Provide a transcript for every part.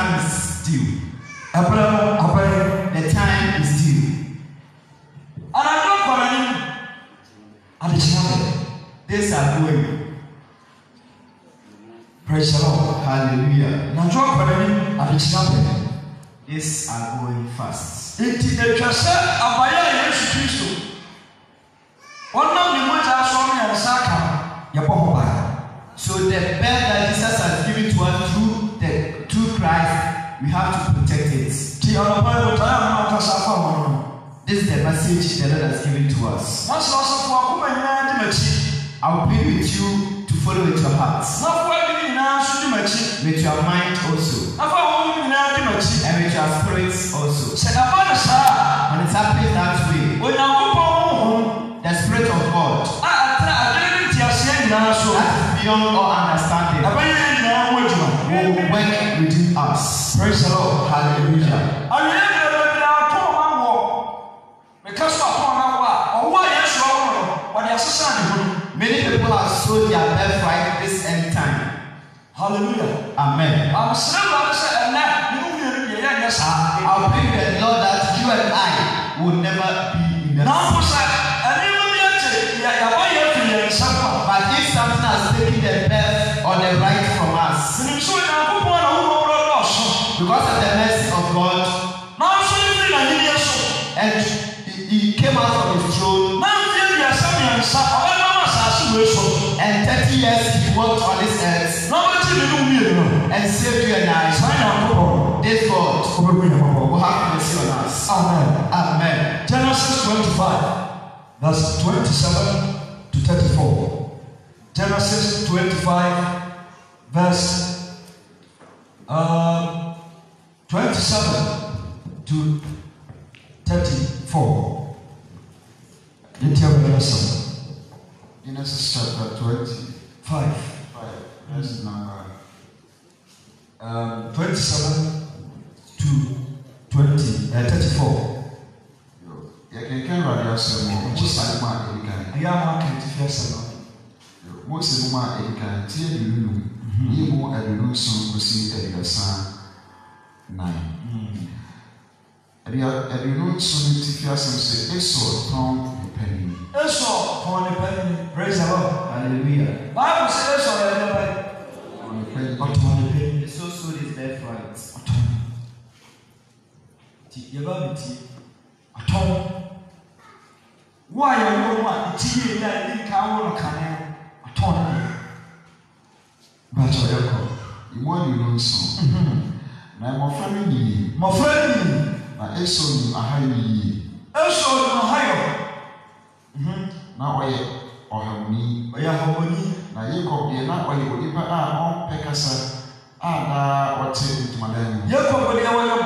time is due. The time is due. And I don't call any These are going. Praise the Lord. Hallelujah. Now, draw for any These are going fast. It is a trust of Baya Yesu one of the most awesome and Saka Yapoba. So the birth that Jesus has given to us through Christ, we have to protect it. This is the message the Lord has given to us. I'll plead with you to follow with your hearts, with your mind also, and with your spirits also. When it's happening that way, the Spirit of God that is beyond all understanding will work within us. Praise the Lord. Hallelujah. Many people have sold their birthright this end time. Hallelujah. Amen. I'll pray the Lord that you and I will never be in the But if something has taken the birth or the right from us, because of the mercy of God, and he came out from his throne, and 30 years he walked on this earth and saved you and I. This God will have mercy on us. Amen. Amen. Genesis 25, verse 27 to 34. Genesis 25, verse 27 to 34. Genesis chapter 25, verse number 27 to 34. You can write yourself. Just like my I am working to first. Most of my income, tear you more at the room soon proceed at your son 9. At the room soon, if you are some say, so pound a penny. So, pound a penny. Praise the Lord. Hallelujah. Bible says, so on a penny, but on a penny, so sold his birthright. Why are you one? Tea that you can't come a ton. But you want you know so. Now, my friend, my son, a high now I or have me, or your harmony. Now you go be not why you would even on Pecasa. What's it to Madame? Yakob,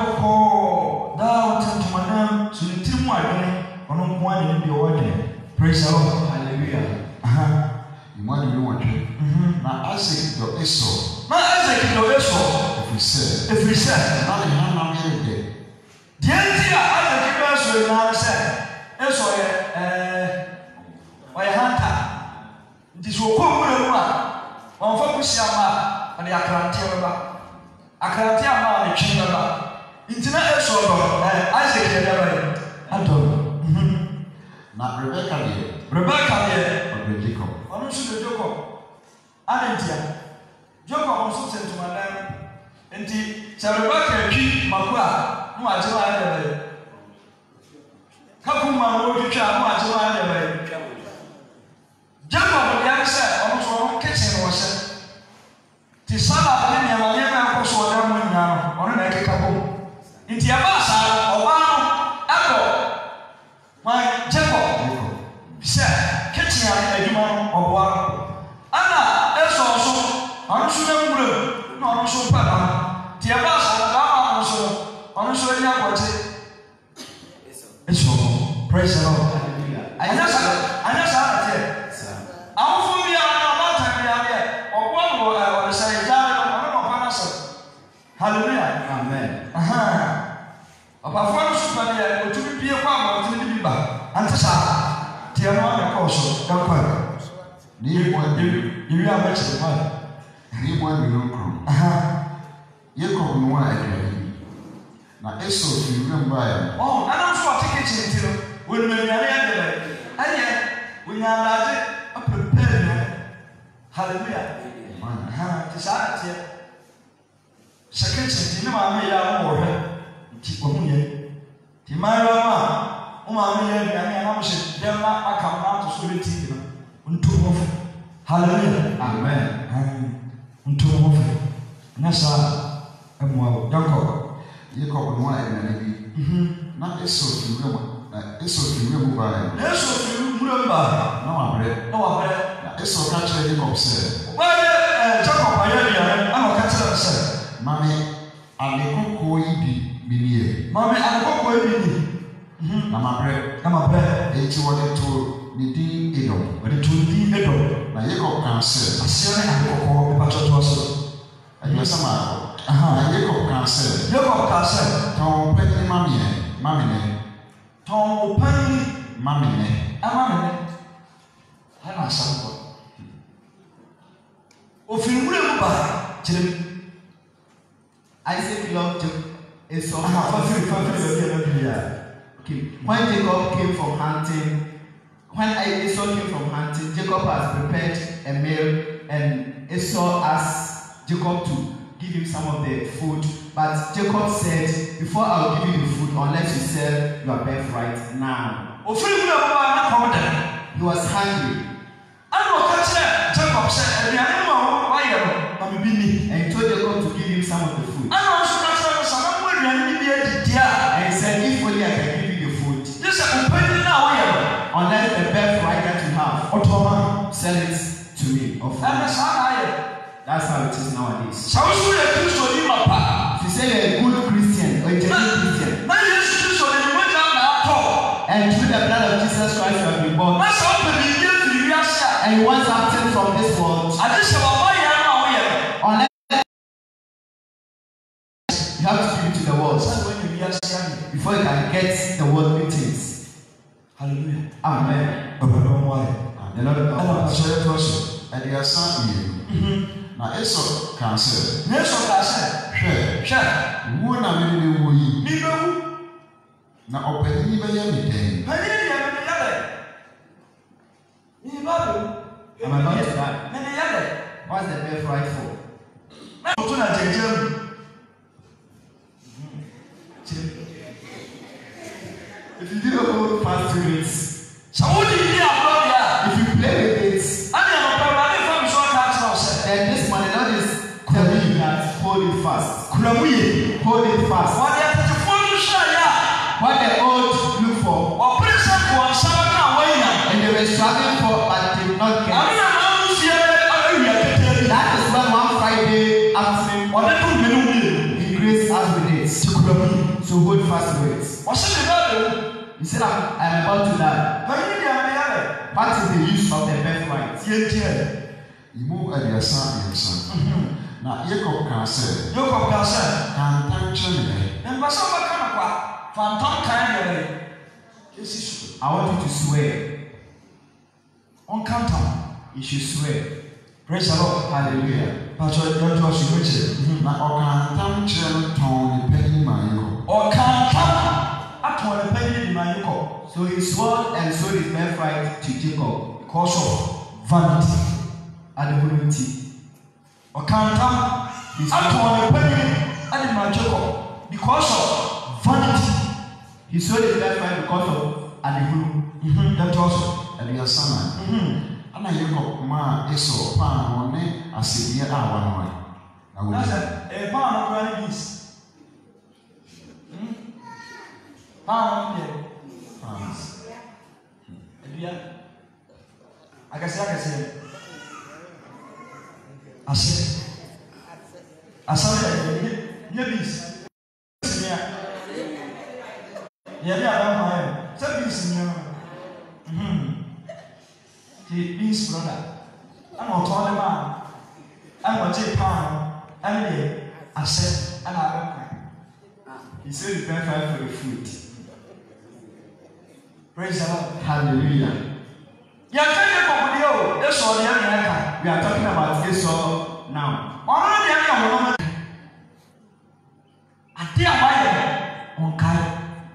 thou to Madame, so you tell me on one in the order. Praise the Lord. Hallelujah. You want to know what? Now I say your eso. Now I say your eso. If we said, now the hand I'm here today. The idea I think you now said, eso, by a hunter. This will come with a one. On focus your man and the Akrantia. Akrantia man, the chamber. Internet eso, Isaac, Anton. Not Rebecca here. Or Jacob. On should the Jacob. Anantia. Jacob also sent to Madame. And the Rebecca keep Makua. No, I tell her. Kapuma will be trapped. No, I tell her. Jacob, the other side, almost one kitchen was said. The son of the Yamama was so damn now on an couple. In the Abasa, or Apple. My Jacob said, kitchen and a human or one. Anna, that's also, I'm sure, no, I'm sure, Papa. The Abasa, also, I'm sure you have what it's all. Praise the Lord. Hallelujah. I know that. I'm for me, I'm not here, or one more, I will say, hallelujah. Amen. About one super to be a farmer to be back. And to say, dear one, also, don't quite. You are much of the money. You want to know. Jacob no wa aduane na Esau fi nwura mbae oh ana so atike chintiro when me nyane adele anye when nyalaje a prepare hallelujah ha tisate second chintino ma me ya mo hwe ti ko hunye ti mara ma o ma me ya nyane na mo she dem na aka na to so leti no ntumo hallelujah amen ntumo na sa emo Jacob no wa aduane bi na Esau fi nwura na Esau fi nwura ba na wa bre na Esau ka kire Jacob se Jacob ayɛ ana ka kire se mame alekoko yi bi minie mame alekoko yi bi na ma bre enti wode to ni din Edom na Jacob kan se asere alekoko be pachoto so ayo sama na Jacob kan se ton pani mamine ton pani mamine hana sanko ofin wure mu ba kire Isaac loved Esau. Okay. When Jacob came from hunting, when Esau came from hunting, Jacob has prepared a meal, and Esau asked Jacob to give him some of the food. But Jacob said, "Before I'll give you the food, unless you sell your birthright now." He was hungry. And he told Jacob to give him some of the food. And he said, "If only I can give you the food, unless the birthright that you have, sell it to me." That's how it is nowadays. If you say you're a good Christian or a genuine Christian, and through the blood of Jesus Christ you have been born, and you want something from this world, unless you have to give it to the world before you can get the worldly things. Hallelujah. Amen. The Lord na Esau kan se hwɛ wo na me wo yi na opani be ya me den I'm about to die. What's the birthright for? If you didn't hold fast to it, if you play with it, then this money Lord is telling you that hold it fast. Hold it fast. What the old look for, and they were struggling for but did not get. That is when one Friday afternoon He graced us with it. So hold fast to it. He said, I'm about to die. What is the use of the birthright? Imu adiasa yemsa na Jacob kan se kan tanchene I want you to swear on counter. You should swear. Praise the Lord. Hallelujah. Pastor, don't you should na okan tanchene ton ni peni mayo So he swore and sold his birthright to Jacob because of vanity. Adonai. Okanta is atone penny and Jacob because of vanity. He sold his birthright because of Adonai. That also adiasa ana Jacob ma Esau pa one asebia awanwa na wo that's a pound of granny beans. Pound here. I can say I said, yes. Yeah, he means brother. I'm not talking about. I'm not taking pound. I said, and I He sold his birthright for the food. Praise the Lord. Hallelujah. We are talking about Esau now.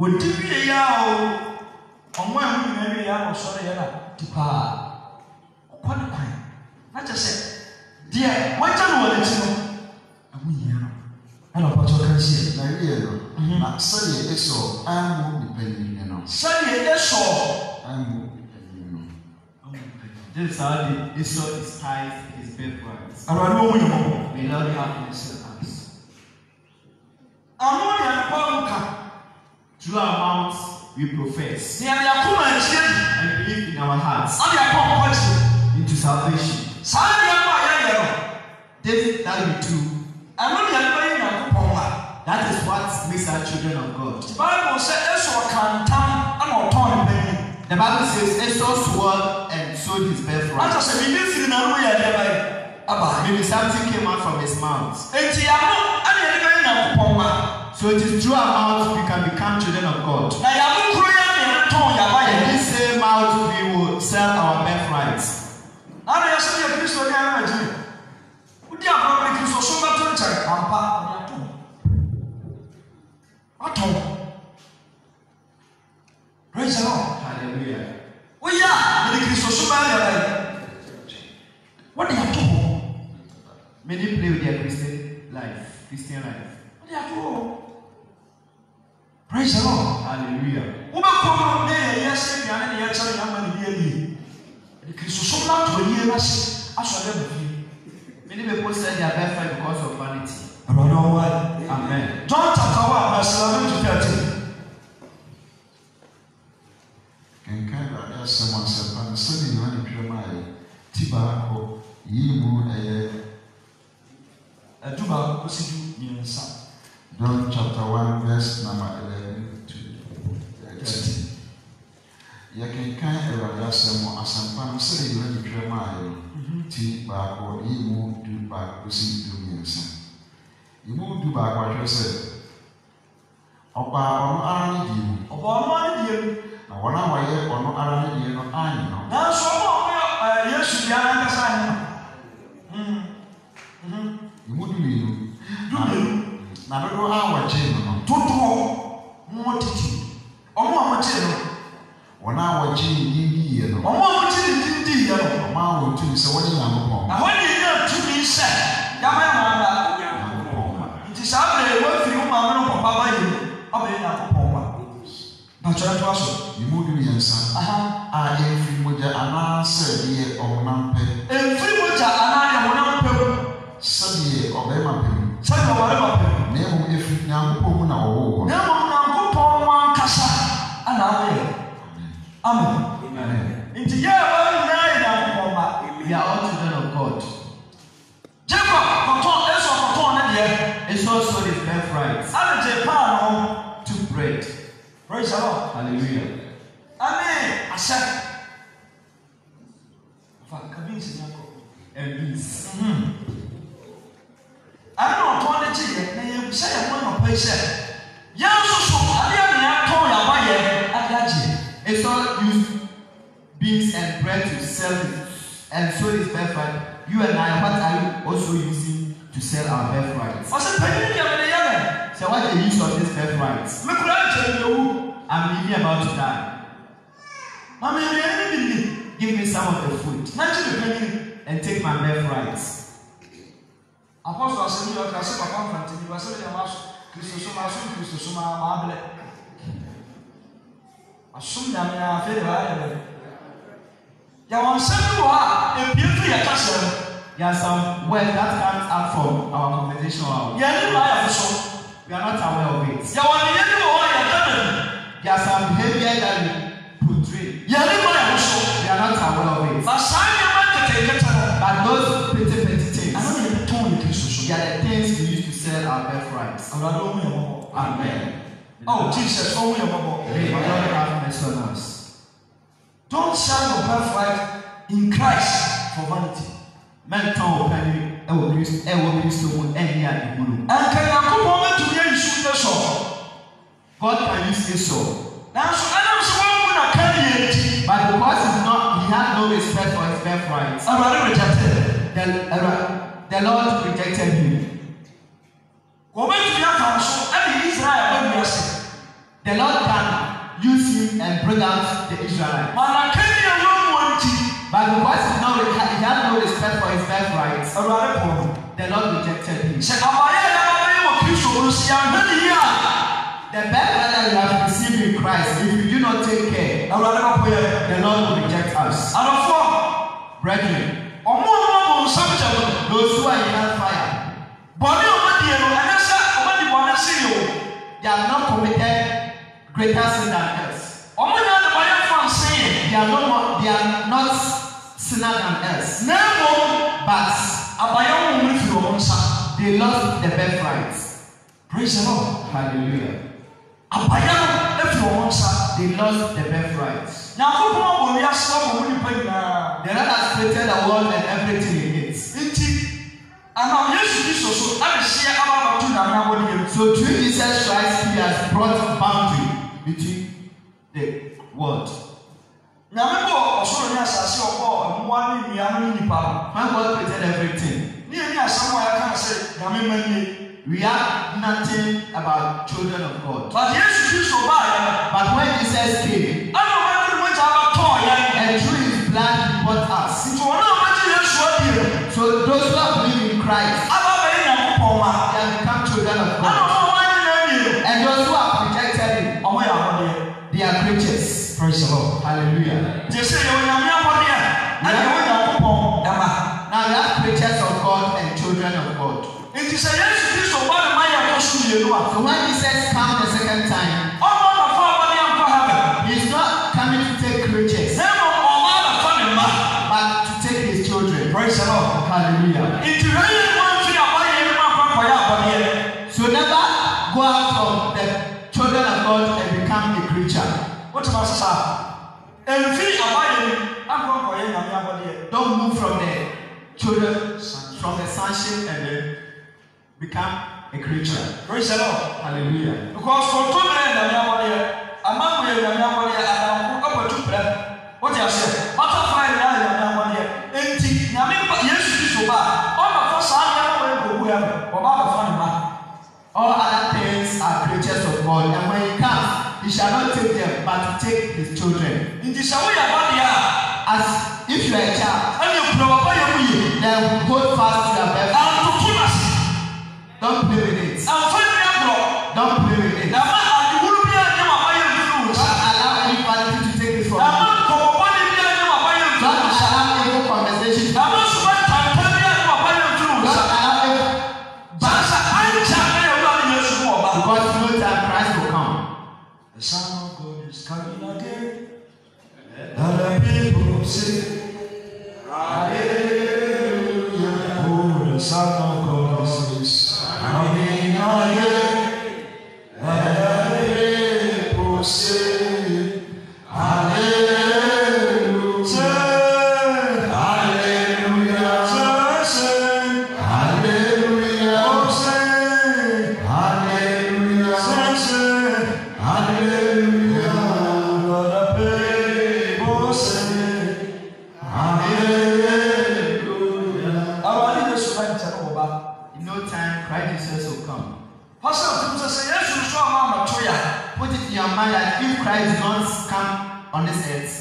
What do we yell? On one maybe I was sorry to pa. What a queen. I just said, dear, what time will it know? And we hear. I don't know what you can see. Not Sunday, it's so I'm depending, you know. Sunday, that's all. I'm depending, This is how the Esau despised his birthright. I don't know you. May Lord have mercy on us. I'm only a power. Through our mouths we profess and believe in our hearts into salvation. This that we do. That is what makes our children of God. The Bible says Esau swore and sold his birthright. Maybe something came out from his mouth. So it is through our mouth we can become children of God. In this same mouth we will sell our birthrights. Praise the Lord. Hallelujah. What do you do? Many play with their Christian life. What do you do? Praise the Lord. Hallelujah. Many people sell their birthright because of vanity. Amen. John chapter 1 verse 11 to 13. Can kind of someone said, I'm studying on the pyramid, Tiba, Yimu, a Duba, Osidu, John chapter 1, verse number 11 to 13. You can kind of someone as I'm studying on the pyramid, Tiba, Yimu, Duba, Osidu, Yimu, Duba, what you said. Opa, on you. One hour, or no other year, no I know. Now, so yes, you are You wouldn't mean, now don't know how I change. More teaching. More channel. 1 hour change in the year. More teaching, Mamma, to so what you know. I want you to be said. It is hardly worth you, Mamma, Papa, I'll be enough. You moved me and son. I am free with the Anna said, ye or Nampe. And free with the Anna, Sunday or Bema. Son of whatever. Never if you now open our wall. Now, go one cassa, and Amen. Into your own night, We are all children of God. Jacob, It's also his birthright. Japan to bread. Praise the Lord. Hallelujah. Amen. I said, And peace. I don't want to say one of places. Young so I Esau used beans and bread to sell it and sold his birthright. You and I, what are you also using to sell our birthrights? So what the use of this birthright? I'm really about to die. Give me some of the food and take my birthrights. Apostle said, "You are saying Papa Francis, you are saying you are Christos, Mable. Assume that I am very you are saying you are a beautiful person. There are some words that comes out from our conversation. We are not aware of it. There are some behavior that we portray. We are not aware of it. But those petty things, they are the things we use to sell our birthrights. Amen. Oh, Jesus, oh, may God have mercy on us. Don't sell your birthright in Christ for vanity. Men told Penny, I will use any other guru. And can you come home to the issue of the God can use Esau. Now, so I don't see one I can't. But because he had no respect for his birthright, the Lord rejected him. Go back to your council and Israel when you say, the Lord can use him and bring out the Israelites. But because he had no respect for his birthright, the Lord rejected him. The birthright that you have received in Christ, if you do not take care, the Lord will reject us. Brethren, those who are in hellfire, they have not committed greater sin than us. They are not sinner than us. But they lost the birthright. Praise the Lord. Hallelujah. They lost the birthright. The Lord has created the world and everything in it. So through Jesus Christ, he has brought boundary between the world. When God created everything, we have nothing about children of God. But when Jesus came, and through his blood he bought us. So those who have believed in Christ, they have become children of God. And those who have rejected him, they are creatures. Praise the Lord. Hallelujah. Now we have creatures of God and children of God. So when Jesus comes the second time, he's not coming to take creatures, but to take his children. Praise the Lord. Hallelujah. So never go out from the children of God and become a creature. Don't move from the children, from the sonship, and then become a creature. Praise the Lord. Hallelujah. Because for children, what you say? Butterfly, all other things are creatures of God, and when he comes, he shall not take them, but to take his children. As if you are a child, then hold fast to your birthday. Don't play with it. Don't play with it. Don't allow anybody to take it from you. Don't allow any conversation. Don't allow because you know that Christ will come. The Son of God is coming again. And the people say, Hallelujah. Oh, the Son of God is coming again. And the people say, Hallelujah. Hallelujah. Hallelujah. Hallelujah. Hallelujah. In no time, Christ Jesus will come. Put it in your mind that if Christ does not come on this earth,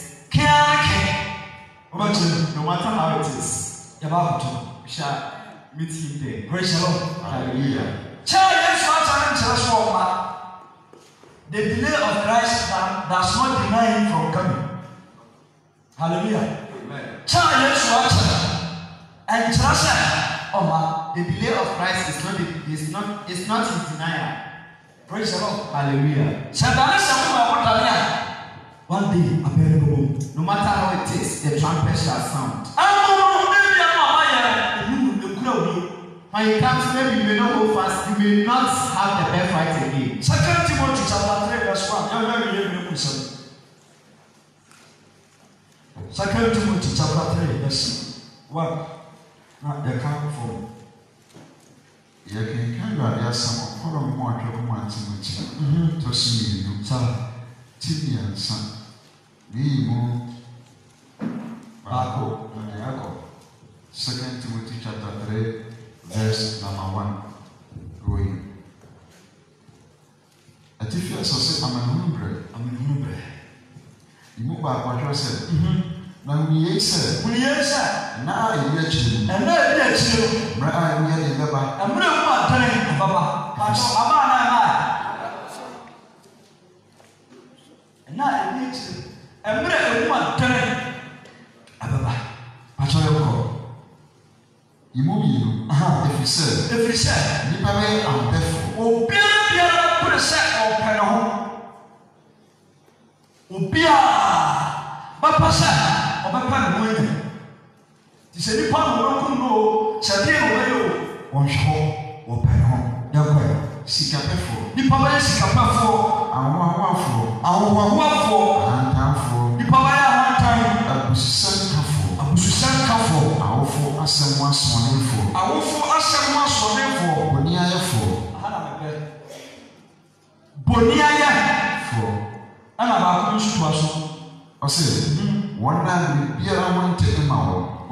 no matter how it is, we shall meet him there. Praise the Lord. Hallelujah. The delay of Christ does not deny him from coming. Hallelujah. And the delay of Christ is not his denial. Praise the Lord. Hallelujah. One day, no matter how it is, the trumpet shall sound. When it comes, maybe you may not go fast, you may not have the birthright again. 2 Timothy chapter 3 verse 1. 2 Timothy chapter 3 verse 1. Now they come from. You can carry a some of more Timothy. To see you, Timmy and son. Me more. Bago, 2 Timothy chapter 3, verse number 1. Going. A Tifia so amanumbre. Imu ba kwa say. Na we say. Na e chiri. Na e chiri. Bra a we dey baba. Amre mu atare baba. Pacho aba na na e chiri. Amre mu atare ababa. Pacho yoko. Imu bi if you say. Nipa be ambefo. Obiara prese open ho. Obiara ba pasa obepa no enya. Ti se nipa no ko no, se de no yo, won hwo open ho. Yakwa Sika pefo. Nipa ba sika pefo, Awawafo. Antanfo. Nipa ba ya hantan. Abususan kafo. Awofo asemu asonefo. Boniayefo. Boniayefo. Ana ba ko nsu to aso. Ose. Wona biara wonte ma wo.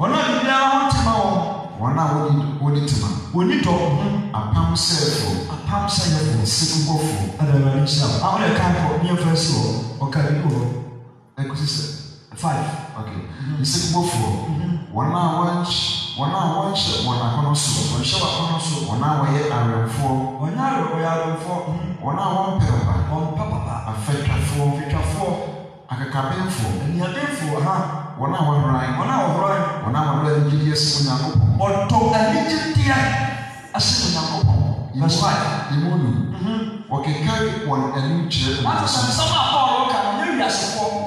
Wona woni tema. Woni to. Apam sefo. Sekubofo. Adara nsa. Awon kan ko ni first wo. O kan ko. Ekusise. 5. Okay. Sekubofo. Wona kono so. Wona waye aremfo. Wona won papa. Afetwafo. Akakabemfo. Wona wahran. Wona wahran gidi asimu nyakopon. Oto aligidi asimu nyakopon. Verse 5. Imonu. Wakekari won enu kire. What is some Paul can you asifo?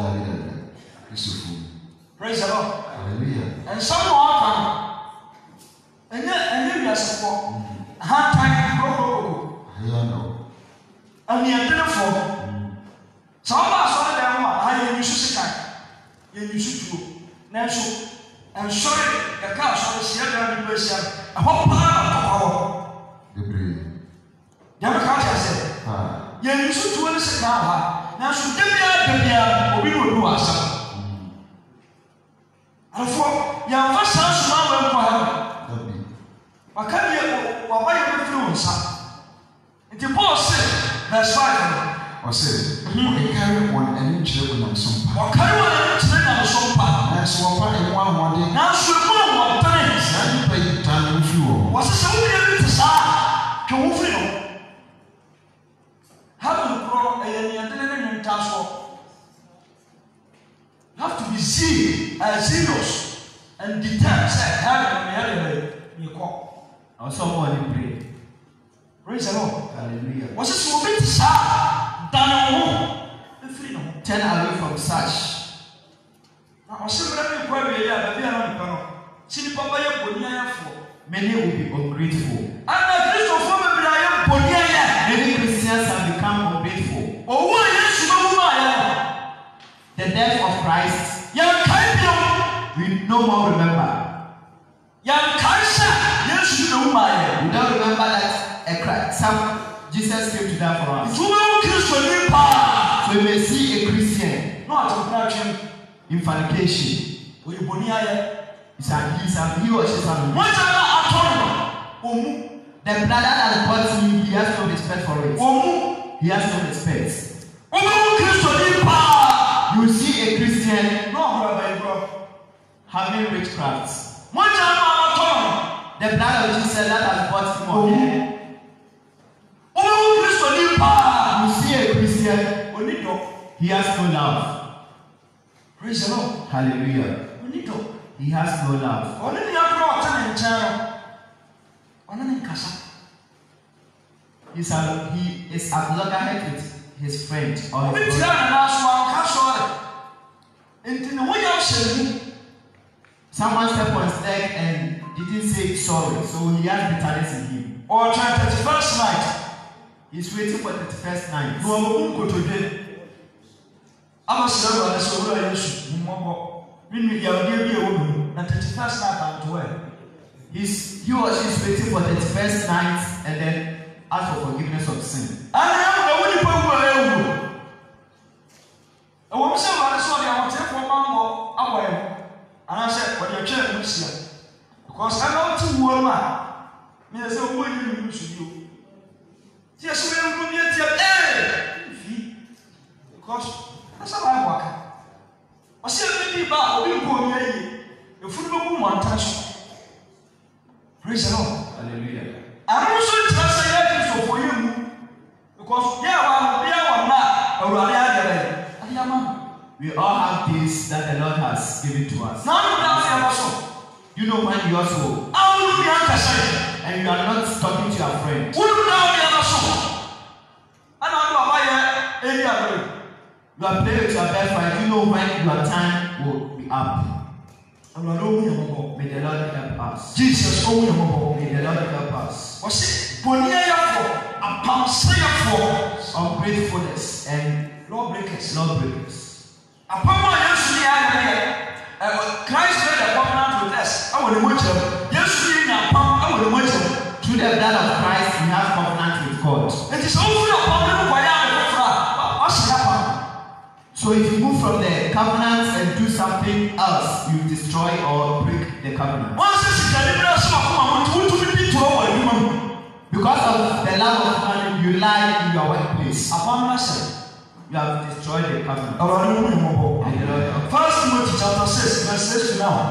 Praise the Lord. Hallelujah. And some more can. And you asifo. Hard time go. And the identify. Some of us are there. I use you should do. Natural. And sorry, the car shall see a person. I hope power. Never catch us. You should do this now. Now, should there be a do us. And for your first house, I can't hear what my influence. It's a boss, verse 5. Or say, carry one and children on some or carry one and children on some part. That's one in one day. Now, so one times, and pay time with you. What's the something to start? To move in. Have to grow a task. Have to be serious and determined. Have you call or someone pray. Praise the Lord. Hallelujah. What's this woman to start? 10 away from such. Many will be ungrateful. Many Christians have become ungrateful. The death of Christ, we no more remember. We don't remember that Jesus came to die for us. So we may see a Christian in fornication. He or she is the brother that bought me, he has no respect for it. He has no respect. You see a Christian having witchcraft. The blood of Jesus that has bought him on him. You see a Christian, he has no love. Praise the Lord. Hallelujah. He has no love. He is at loggerhead with his friend or his brother. Someone stepped on his leg and didn't say sorry, so he has bitterness in him. Or trying 31st night. He's waiting for the 31st night. I'm a server, so I use He or she is waiting for the 31st night and then ask for forgiveness of sin. And I said, "What your church is here? Because I know two women. Me, I said, "What you should do?" Yes, we will be at Because we all have things that the Lord has given to us. You know when you also and you are not talking to your friend. You are playing with your best friend. You know when your time will be up. May the Lord help us. Jesus, may the Lord help us. Ungratefulness and lawbreakers. Christ made a covenant with us. Through the blood of Christ, we have covenant with God. So if you move from the covenant and do something else, you destroy or break the covenant. Because of the love of money, you lie in your workplace. You have destroyed the covenant. 1 Timothy chapter 6, verse 6 to now.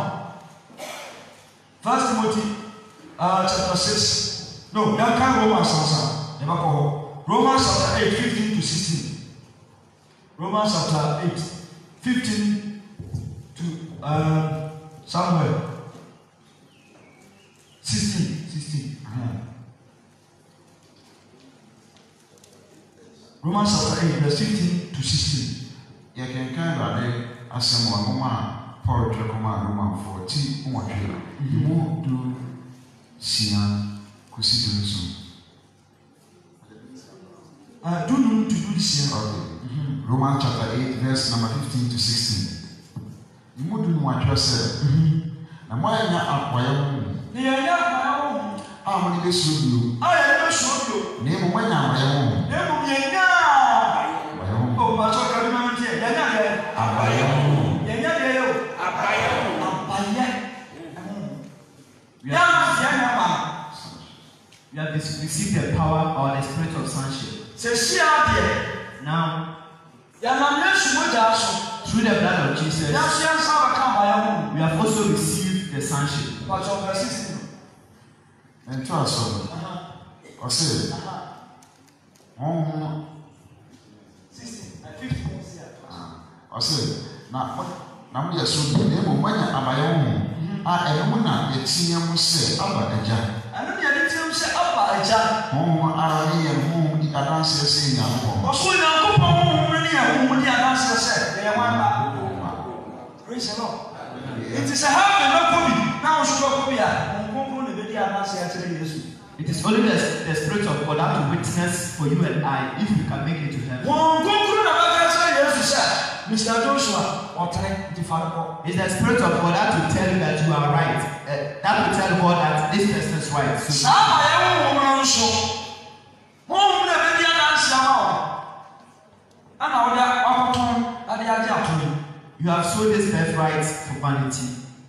1 Timothy chapter 6. No, you can't Romans answer. Romans chapter 8, 15 to 16. Romans chapter 8, 15 to somewhere. 16. Romans chapter 8, verse 15 to 16. You can kind of ask Paul Roman 14. Move to Sian Kusidunsu. Do not to do this here. Okay. Romans chapter 8, verse number 15 to 16. You move to Montreal. And why not acquire? How many days should you? Name when I'm You have received the power or the spirit of sonship. Now, through the blood of Jesus, we have also received the sonship. And trust or say, I said, now we are so good. When I'm my own, I am not yet seeing you say about a jar. I don't get it to say about a jar. Home, I am home, the answer saying, I'm home. Also, now go home, the answer said, they are one. Praise the Lord. It is a happy no copy. Now, should be the answer. It is only the Spirit of God that will witness for you and I if we can make it to heaven. Mr. Joshua, it's the Spirit of God that will tell you that you are right. That will tell God that this person is right. You have sold this birthright for vanity.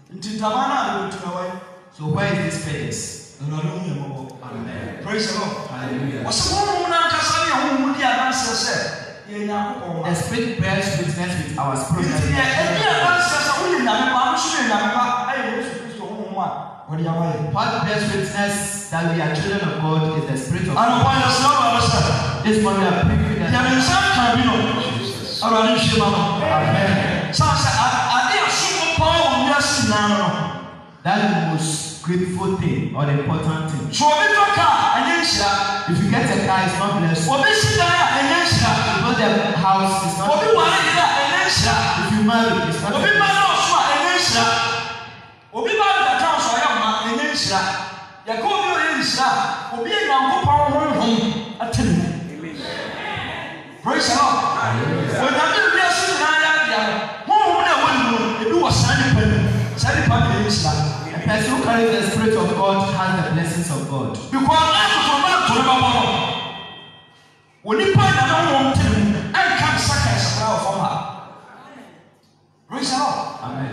So where is this fairness? Amen. Praise the Lord. Hallelujah. The Spirit bears witness with our spirit. What bears witness that we are children of God is the Spirit of God. This one we are praying that. That's the most grateful thing or the important thing. If you get a car, it's not blessed. If the house is not blessed. If you marry, it's not blessed. Praise the Lord. A person who carries the Spirit of God has the blessings of God. Praise the Lord. Amen.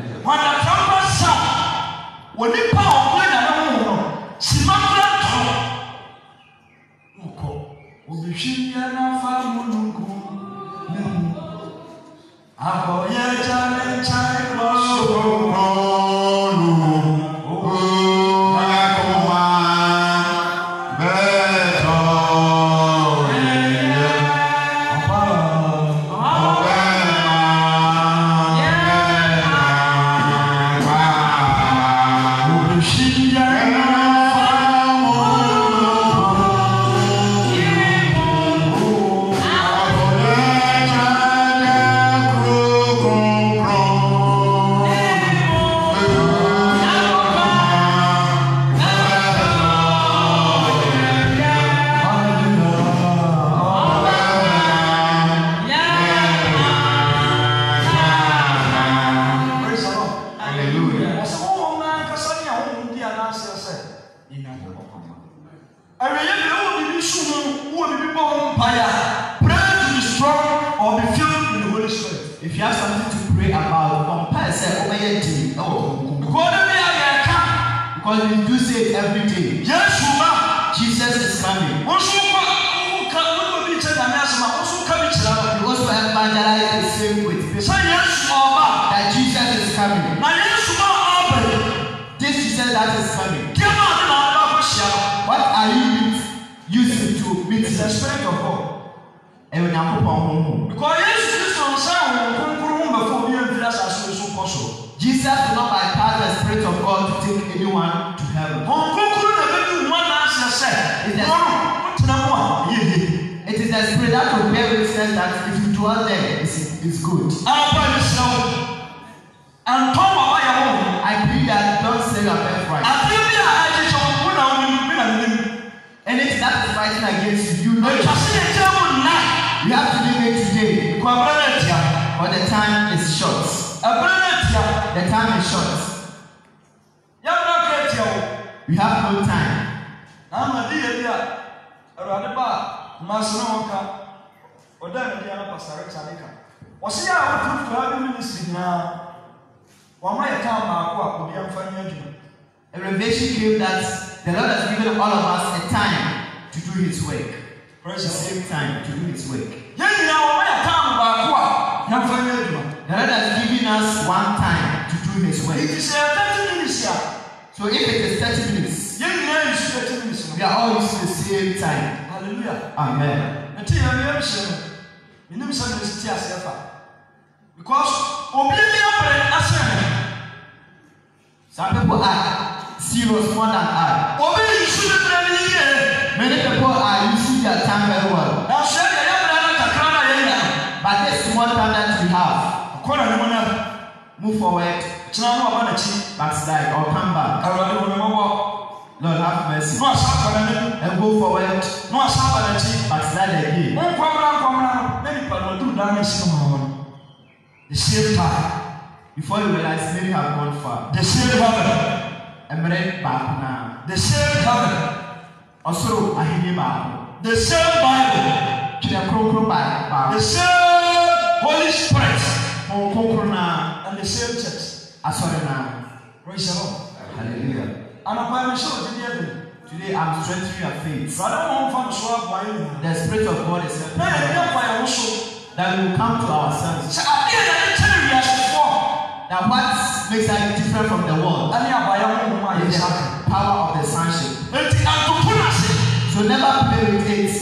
If you have something to pray about, because we do say it every day. Jesus is coming. We also evangelize the same with people that Jesus is coming. This Jesus that is coming. What are you using to meet the Spirit of God? Jesus will not bypass the Spirit of God to take anyone to heaven. It is the Spirit that will bear witness that if you dwell there, it's good. I pray that don't say your birthright. Anything that is fighting against you, you know it. You have to live it today. But the time is short. The time is short. We have no time. A revelation came that the Lord has given all of us a time to do His work. The same time to do His work. The Lord has given us one time to do His work. So if it is 30 minutes, we are all using the same time. Hallelujah. Amen. Because some people are serious more than I. Many people are using their time very well. But this small time that we have, move forward, backslide, or come back. Lord have mercy. And go forward, backslide again. The same time. Before you realize, many have gone far. The same heaven. And many back now. The same heaven. Also, I hear back. The same Bible. The same Holy Spirit. And the same church. Praise the Lord. Hallelujah. Today I'm strengthening your faith. The Spirit of God is helping us. That we will come to ourselves. That what makes us different from the world is the power of the sonship. So never play with it.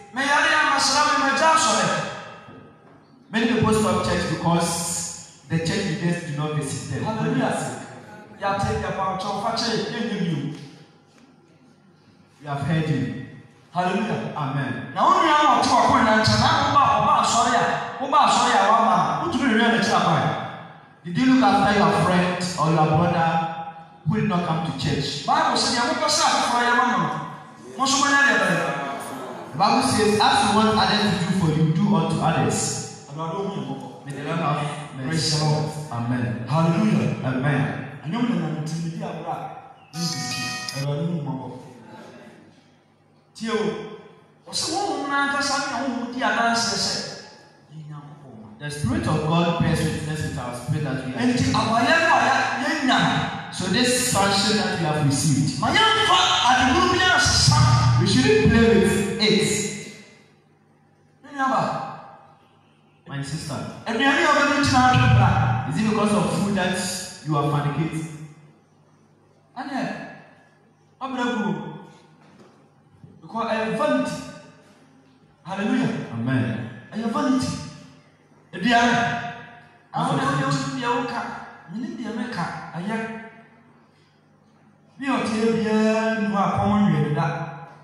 Many people stop church because the church leaders do not visit them. Hallelujah. We have heard you. Hallelujah. Amen. Did you look after your friend or your brother who did not come to church? The Bible says, as you want others to do for you, do unto others. May the Lord have mercy. Amen. Hallelujah. Amen. The Spirit of God bears witness with our spirit that we are. So this sonship that we have received, we shouldn't play with it. My sister, is it because of food that you are fornicating? Because I have vanity. Hallelujah. Amen. I have vanity. I want to be able to I have. We are here, you are common with that.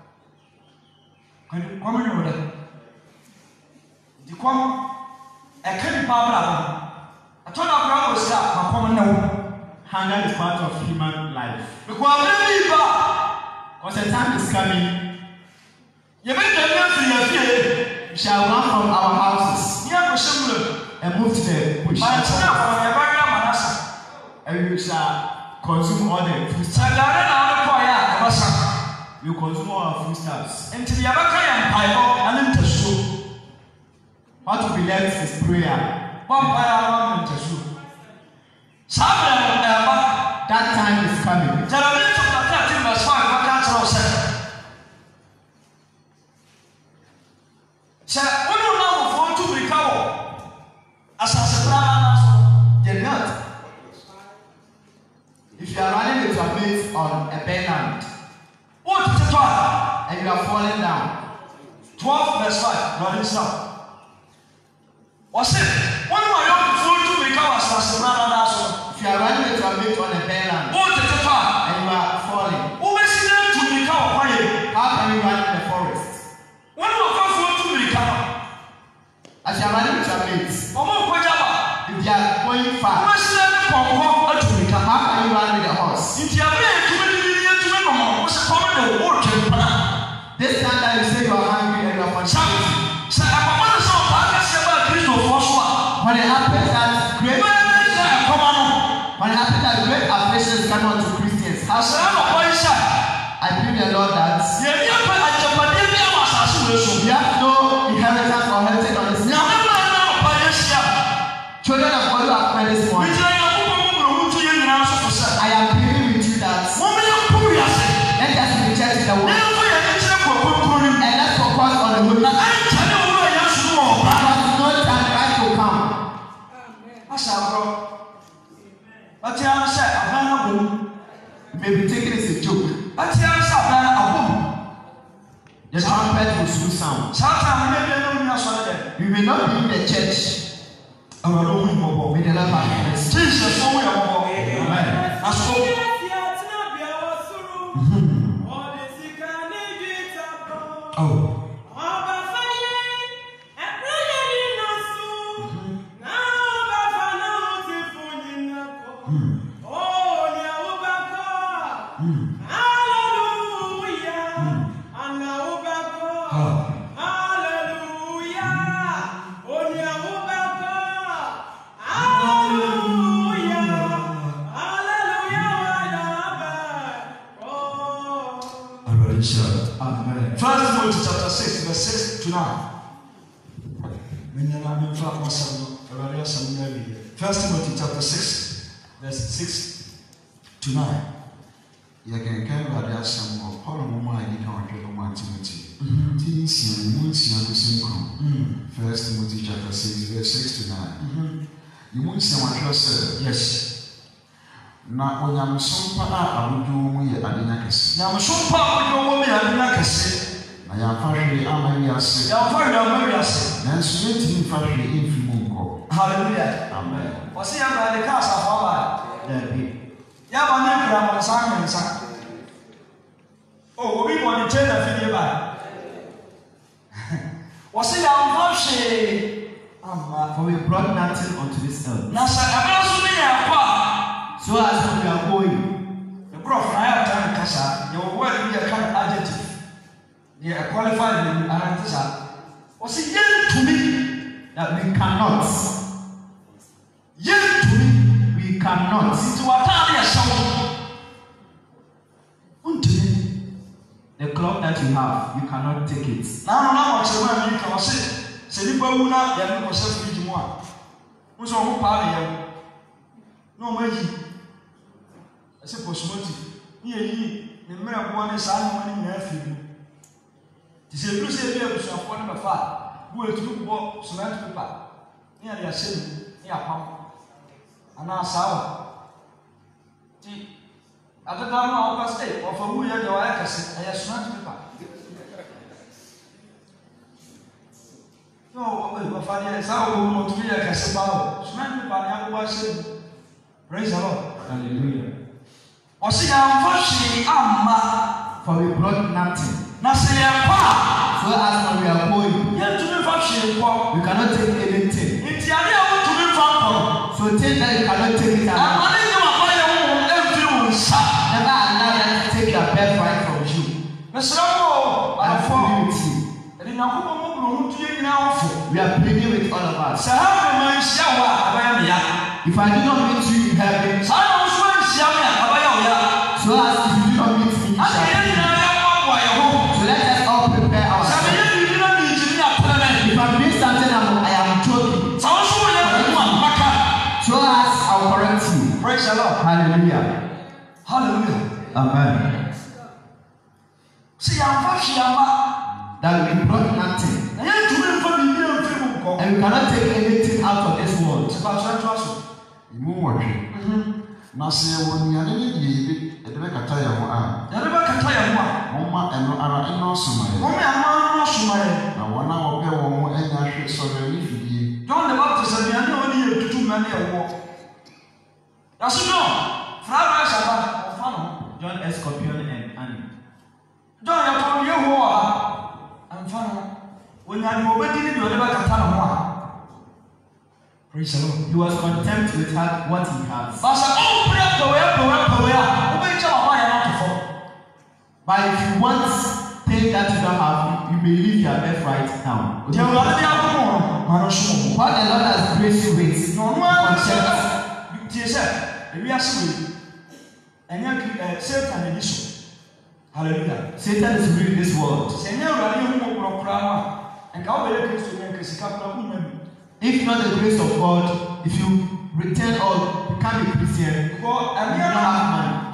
Common with that. The common, I can't be power. I told our brothers that common now. Hunger is part of human life. Because the time is coming. We shall run from our houses and move to the bush. And we shall consume all the foodstuffs. We will consume all our foodstuffs. What will be left is prayer. That time is coming. Jeremiah chapter 13 verse 5. What can I say? Say, when you now want to recover, as I said, Jeremiah, if you are running with your mates on a bare land, what is it? And you are falling down. 12 verse 5. Running down. What's it? When you are young to recover, as I said, if you are running with your mate on a bare land, what is it? And you are falling, Who is it to recover? How can you run in the forest? When you are going to recover, as you are running with your mates, if they are going far, who is it to recover? How can you run with the horse? This time that you say you are hungry and you are conscious, when it happens that great afflictions come on to Christians, I believe the Lord that you have no inheritance or heritage on this earth. Children of God who have prayed this morning, I am pleading with you that let us reject the word and let's focus on the Holy Spirit. Because no time right to come. You may be taken as a joke. The trumpet will soon sound. You may not be in the church. May the Lord have mercy. Jesus, Amen. Oh. Amen. 1 Timothy chapter 6 verse 6 to 9. 1 Timothy chapter 6 verse 6 to 9. You can kind of some of Paul Moma and you can't get on Timothy. Timothy and First Timothy chapter 6 verse 6 to 9. You won't see what you said. Yes. Na onyamsompa a abudu mu ye adenyakese. Nyamsompa abudu mu ye adenyakese. Na ya fahwe amani ase. Ya fahwe amani ase. Na nso yetimi fahwe imfi mu nko. Hallelujah. Amen. Wasi ya ba de kasa fa ba. Ya ba ni kura mo san mensa. Oh, obi mo ni tell na fie ba. Wasi ya mfahwe amma For we brought nothing unto this earth. Na sa abra so ni ya kwa. So as we are going, the prof I have time kasa, your word be a kind of adjective. They are qualified in answer. Was it yet to me that we cannot. Yet to me, we cannot. Into a time the clock that you have, you cannot take it. Now, you can say, Selipuna, Yamu was a free one. Who's on party? No, Maggie. I suppose motive. Ye, the man of one is money nephew. Tis a blue say, was a form of fat. Who are two walk cement paper. Near the assembly, near pump. And now sour. At the time of our state, or for who you are, I have cement paper. No, my father is our woman to be a cassabao. Cement paper, I was saying. Praise the Lord. Hallelujah. For we brought nothing. So as when we are going, we cannot take anything. So take that you cannot take it out. Never allow them to take your birthright from you. And pleading with you. We are pleading with all of us. If I do not meet you in heaven, so as if you do not meet me, so let us all prepare ourselves. If I'm doing something, I am joking. Hallelujah. Hallelujah. Amen. See, I'm fashionable. That we brought nothing. And we cannot take anything out of this world. Now, say, when you are in the Kataya, Mama and no summer. Now, 1 hour ago, and I should sorry if you John the Baptist and the only too many a walk. That's no. John Escorpion and Annie. John, you told you who are. And when I am obeying you, never can. Praise the Lord. He was content with what he has. But if you want things that you don't have, you may leave your left right now. What the Lord has graced you with, hallelujah. Satan is ruling this world. If not the grace of God, if you return or become a Christian, you don't have money.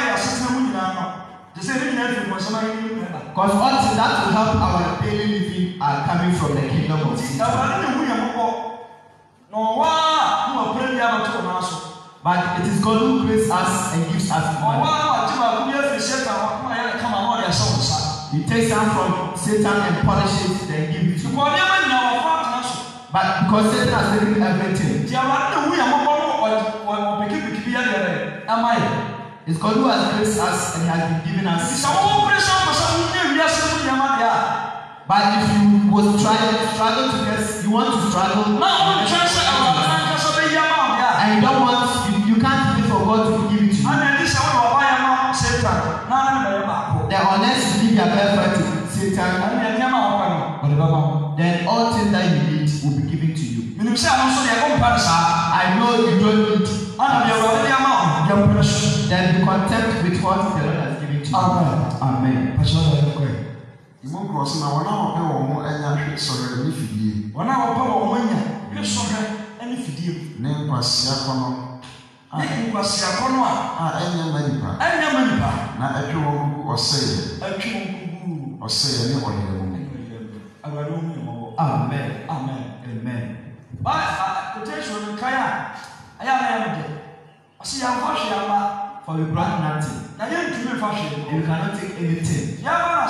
Because all things that will help our daily living are coming from the kingdom of Satan. But it is God who creates us and gives us money. You take some from Satan and polish it, then give it to you. But because Satan has taken everything, it's God who has graced us and has been given us. But if you would struggle to get, you want to struggle, and you don't want, you can't wait for God to give it to you. Then unless you give your birthright to Satan, then all things that you need will be given to you. I know you don't need. Then be content with what the Lord has given to you. Amen. Amen. Amen. Amen. For we brought nothing. And you cannot take anything.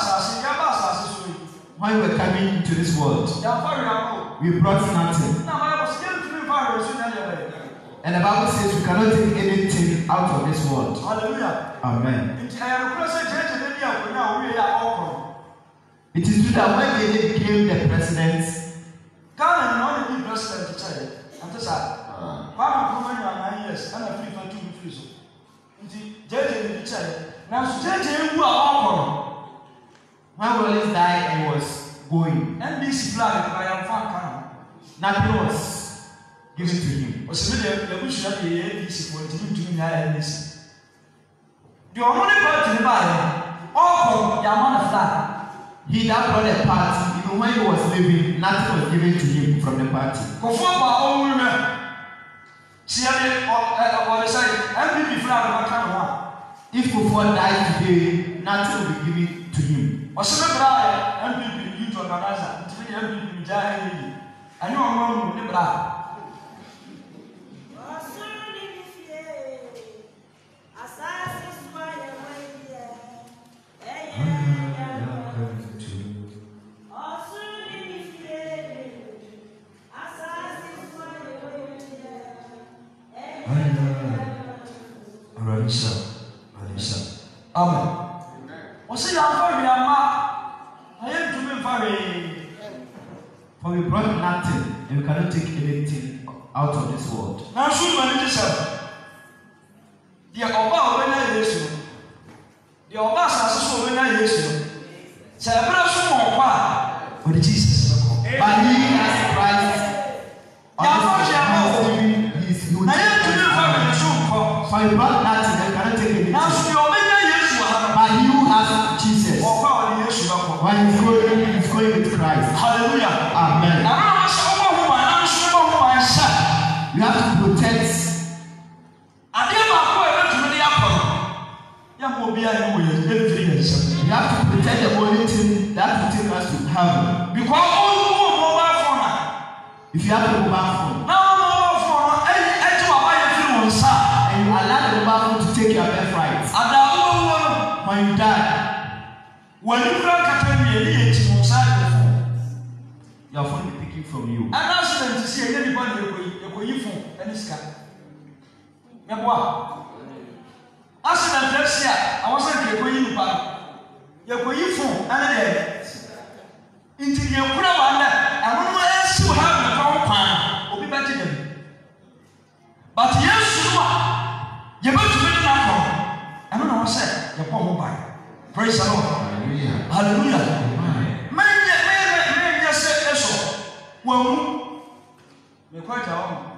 When we were coming into this world, we brought nothing. And the Bible says we cannot take anything out of this world. Hallelujah. Amen. It is true that when they became the presidents, Ghana not the president to tell you. And this are 5 years and a free for 2 weeks. Judge tell you. Now, Judge who are when Wallace died and was going, NBC flag by a fan, nothing was given to him. Was the wish that the NBC for him to be NBC. The only part in the Bible, all Yamana flag. He that brought a party, even when he was living, nothing was given to him from the party. If Kufo dies today, nothing will be given to him. Amen. What's your family? I am to be very. For we brought nothing, and we cannot take anything out of this world. Now, should manage yourself. The Oba when I issue. The Oba says, when I issue. Say, I brought some more for the Jesus. But he has Christ. For we brought nothing, and we cannot take anything. But he who has Jesus, when he's going with Christ. Hallelujah. Amen. You have to protect You have to protect the only thing that will take us to heaven. Because mobile phone. If you have a mobile phone, now mobile phone, and you allow the mobile phone to take your birthright, when you die, when you your phone will be picking from you. An accident to see anybody you phone and it's cut. Accident last year, I wasn't going to buy your phone and into the Okura, and one else to have a power plan will be better than. But yes, you're going to be enough. I don't know what I said, your poor mobile. Praise the Lord. Hallelujah. Hallelujah. Well, me quite a home.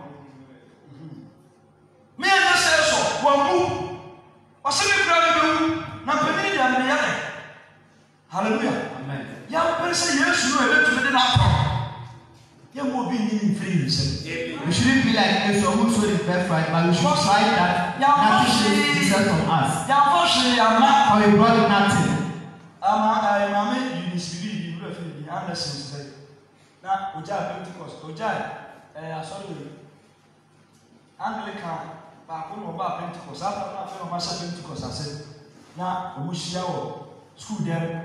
Me and the sales, well, what's in the crowd? Not permitted and the other. Hallelujah. Amen. Young person, yes, you know, to the outcome. You will be in freedom. We shouldn't be like this or who's with birthright, but we should try that nothing should be set from us. For we brought nothing. I'm a you will be Anderson. Now, Oja Pentecost, Oja, sorry, Anglican, Bakuno Pentecost, after Master Pentecost, I said, now, Omushia, school there.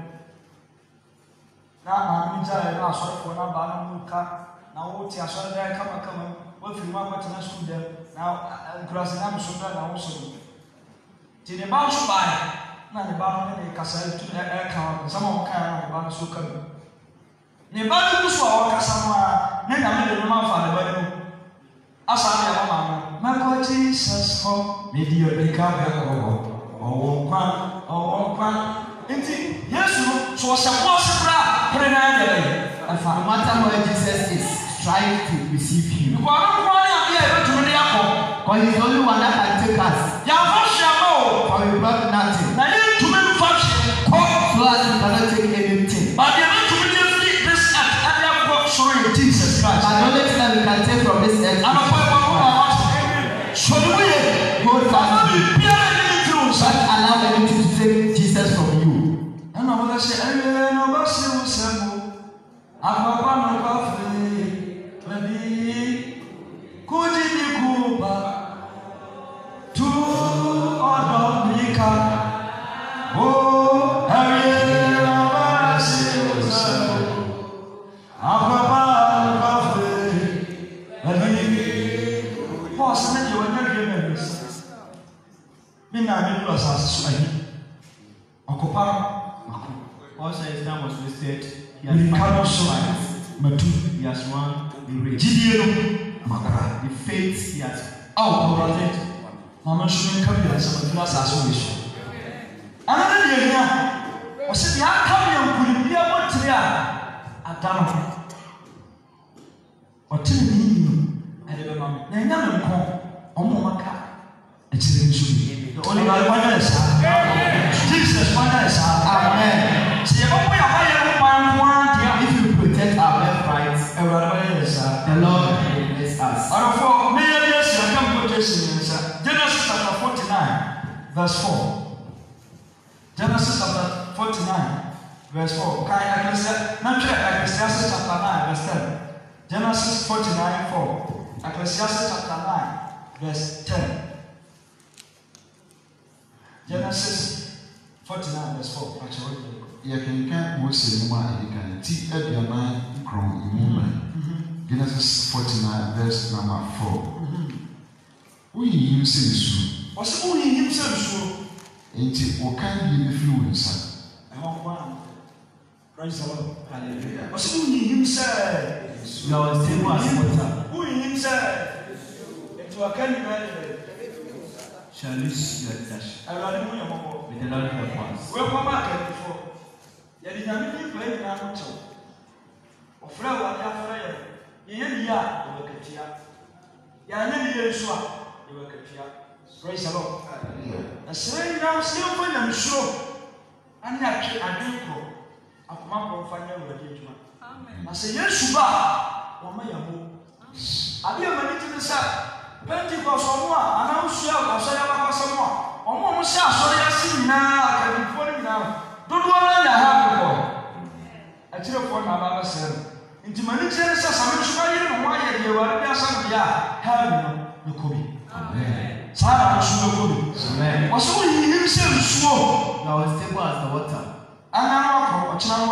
Now, I'm in Jaya, sorry for now, Banamuka, now, what I saw there, come, what you want to school there. Now, I'm crossing them so that I also. Till the bounce by, now the bound in the castle to the air count, someone can bounce so come. The Bible is for Cassama, then I made a man for the Bible. As I am, my God Jesus, for maybe you become or one. Indeed, yes, so suppose and for no matter where Jesus is trying to receive you, because he's the only one that can take us. For we brought nothing. So as we cannot take anything. But Jesus Christ. But the only thing that we can take from this earth is hold fast. But allow anything to take Jesus from you. And I will say, also his time was wasted. He has run the race. The faith he has outworked. Mama shouldn't come here as a class association. Another year, was it the outcome of the what to a down? Or tell me, I don't know. They never come on Momaka. The only one is Jesus, one is amen. If you protect our birthrights, the Lord will bless us. Genesis chapter 49, verse 4. Genesis chapter 49, verse 4. Ecclesiastes chapter 9, verse 10. Genesis 49, 4. Ecclesiastes chapter 9, verse 10. Genesis 49, verse 4. You can Moses Muma, T. Ediana, Genesis 49, verse number 4. We use this. What's the only himself? Ain't it what can be influence? Praise the Lord. Hallelujah. What's the only himself? No, it's table as water. Who himself? Into a candy. Shall lose your dash. I rather know your mom with the Lord help us. We'll come back before. You didn't play now. Or flower, you will get here. You are never sure you will get here. Praise the Lord. I say now, still when I'm sure. And actually, I do go. I come up from fire with you. I say, yes, you are. Or may I move? I be a minute to the side. Pentecost or more, and I'm sure I'll say about someone. Or more, sorry, I see now. I can be falling now. Don't want to have a boy. I tell you for my Baba said, into my next sense, I'm sure you know why you are there. Some have no Kobe. Sarah, Kobe. Was only himself swore. Now it's stable as the water. And I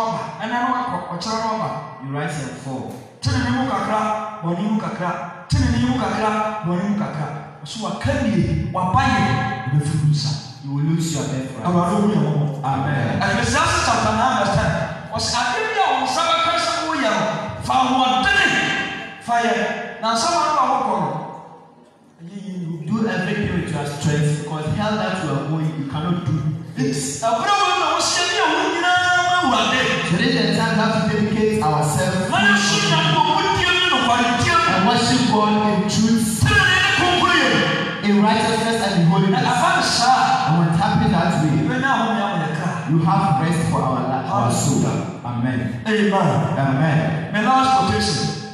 know you rise and fall. Tell me, Mukaka, Bonimukaka, tell me, Mukaka, Bonimukaka. So I can be Wapaye, the fruits. You will lose your birthright. Amen. And the Sasa chapter 9 verse 10 was a baby on Sabbath person who yelled, found one day. Fire. Now someone you do everything with your strength because hell that you are going, you cannot do. It's a problem. So this is the time we have to dedicate ourselves and worship God in truth, in righteousness and in holiness. And when it happens that way, you have rest for our soul. Amen. Amen. Amen. My last quotation.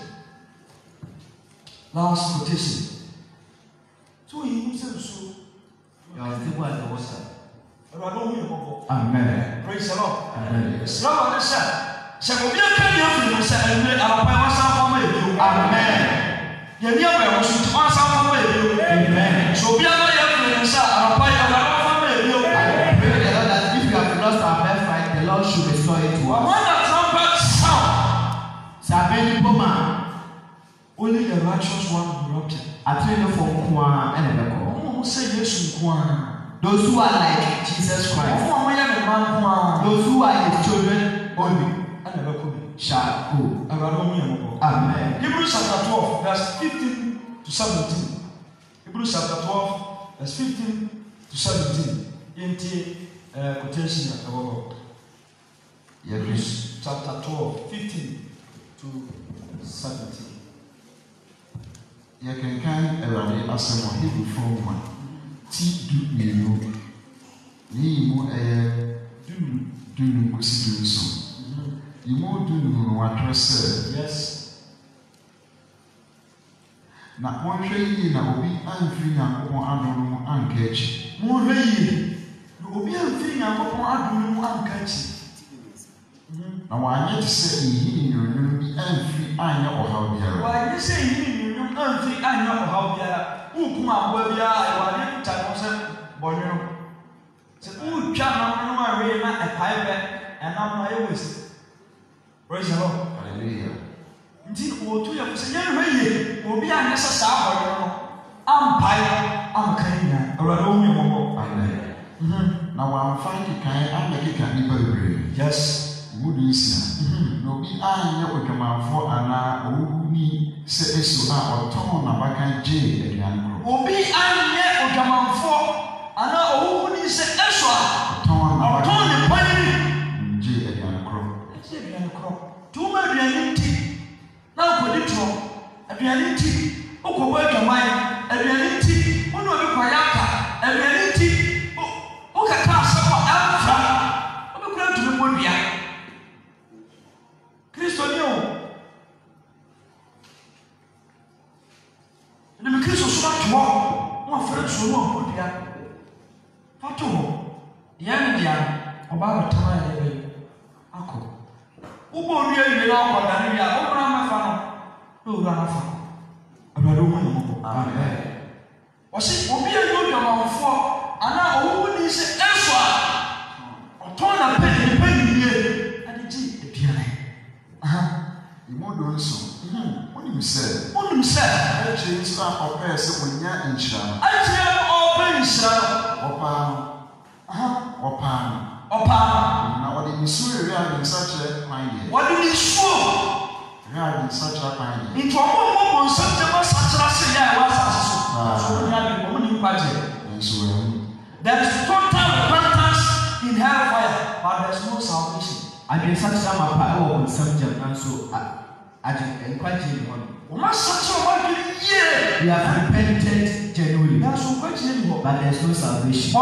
Last quotation. So he himself so you are stable as the water. Amen. Praise the Lord. Amen. Amen. So be the Lord should restore it to us. When the trumpet sound, only the righteous one will rob them. I tell you from Kwa and Ebeko. Those who are like Jesus Christ, those who are his children only, shall go. Amen. Hebrews chapter 12, verse 15 to 17. Hebrews chapter 12, verse 15 to 17. Quotation. Hebrews chapter 12, 15 to 17. You can kind of assemble Hebrew from one. Ti du menu. Ni mu du kusi du so. You mo du no address. Yes. Na won hwe yi na obi amfiri Nyankopon adom mu ankachi. Mo hwe yi. Obi amfiri Nyankopon adom mu ankachi. Na wanye te se yi nyonyo bi amfiri anya ohaw biara. Wanye se yi nyonyo amfiri anya ohaw biara. Ukuma bobia iwade tanose bonyo. Se utwa na no awe na epaibe enam na yewes. Praise the Lord. Hallelujah. Ndi otu ya se yen hweye obi anya se sa bonyo no ampai amkan na awrade wo nyemo. Amen. Na wa amfan kan amekeka ni babre. Yes. Mudu isi na obi anya odwamanfo ana owuni se eso a oton na bakan je aduan kro. Obi anya odwamanfo ana owuni se eso a oton ne pani je aduan kro. Je aduan kro. Tuma aduan ti na akodi tro. Aduan ti okobo adwaman. Aduan ti ono obi kwayaka. Aduan ti okaka asako amfa. Obi kura tumi bodua. Kristo ni o. Ni me Kristo so ba to mo afere so mo odia. Fato ho. Ya ni dia oba ba tama ya be. Ako. Ubo ori ayi na akoda ni ya o bra ma fa no. No ra na fa. Abado mo ni. Amen. Wasi obi ayi o dama fo ana owu ni se eso a. Oton na pe ni ye. Ade ji ediane. Imodo nso. Onim se. Eche nso akopɛ se onya nhyira. Eche ɔpɛ nhyira. Ɔpa. Na ɔde nsuo ria de nsa kyerɛ kwan yɛ. Ɔde nsuo ria de nsa kyerɛ kwan yɛ. Nti ɔmo nsa kyerɛ nsa kyerɛ se ya wa asase so. So ria de ɔmo ni kwaje. Nsuo ɛmu. There is total repentance in hellfire, but there is no salvation. Ade nsa kyerɛ ma pa ɛwɔ nsam gyam nso ade nkwaje ni hɔ. We have repented genuinely, but there is no salvation.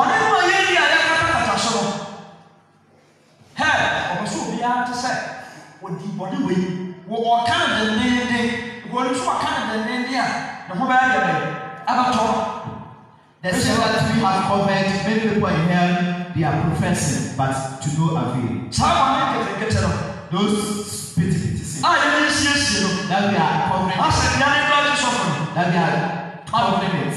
The sin that we have covered, many people in hell they are professing, but to no avail. Those petty sins that we are covering, that we are covering it.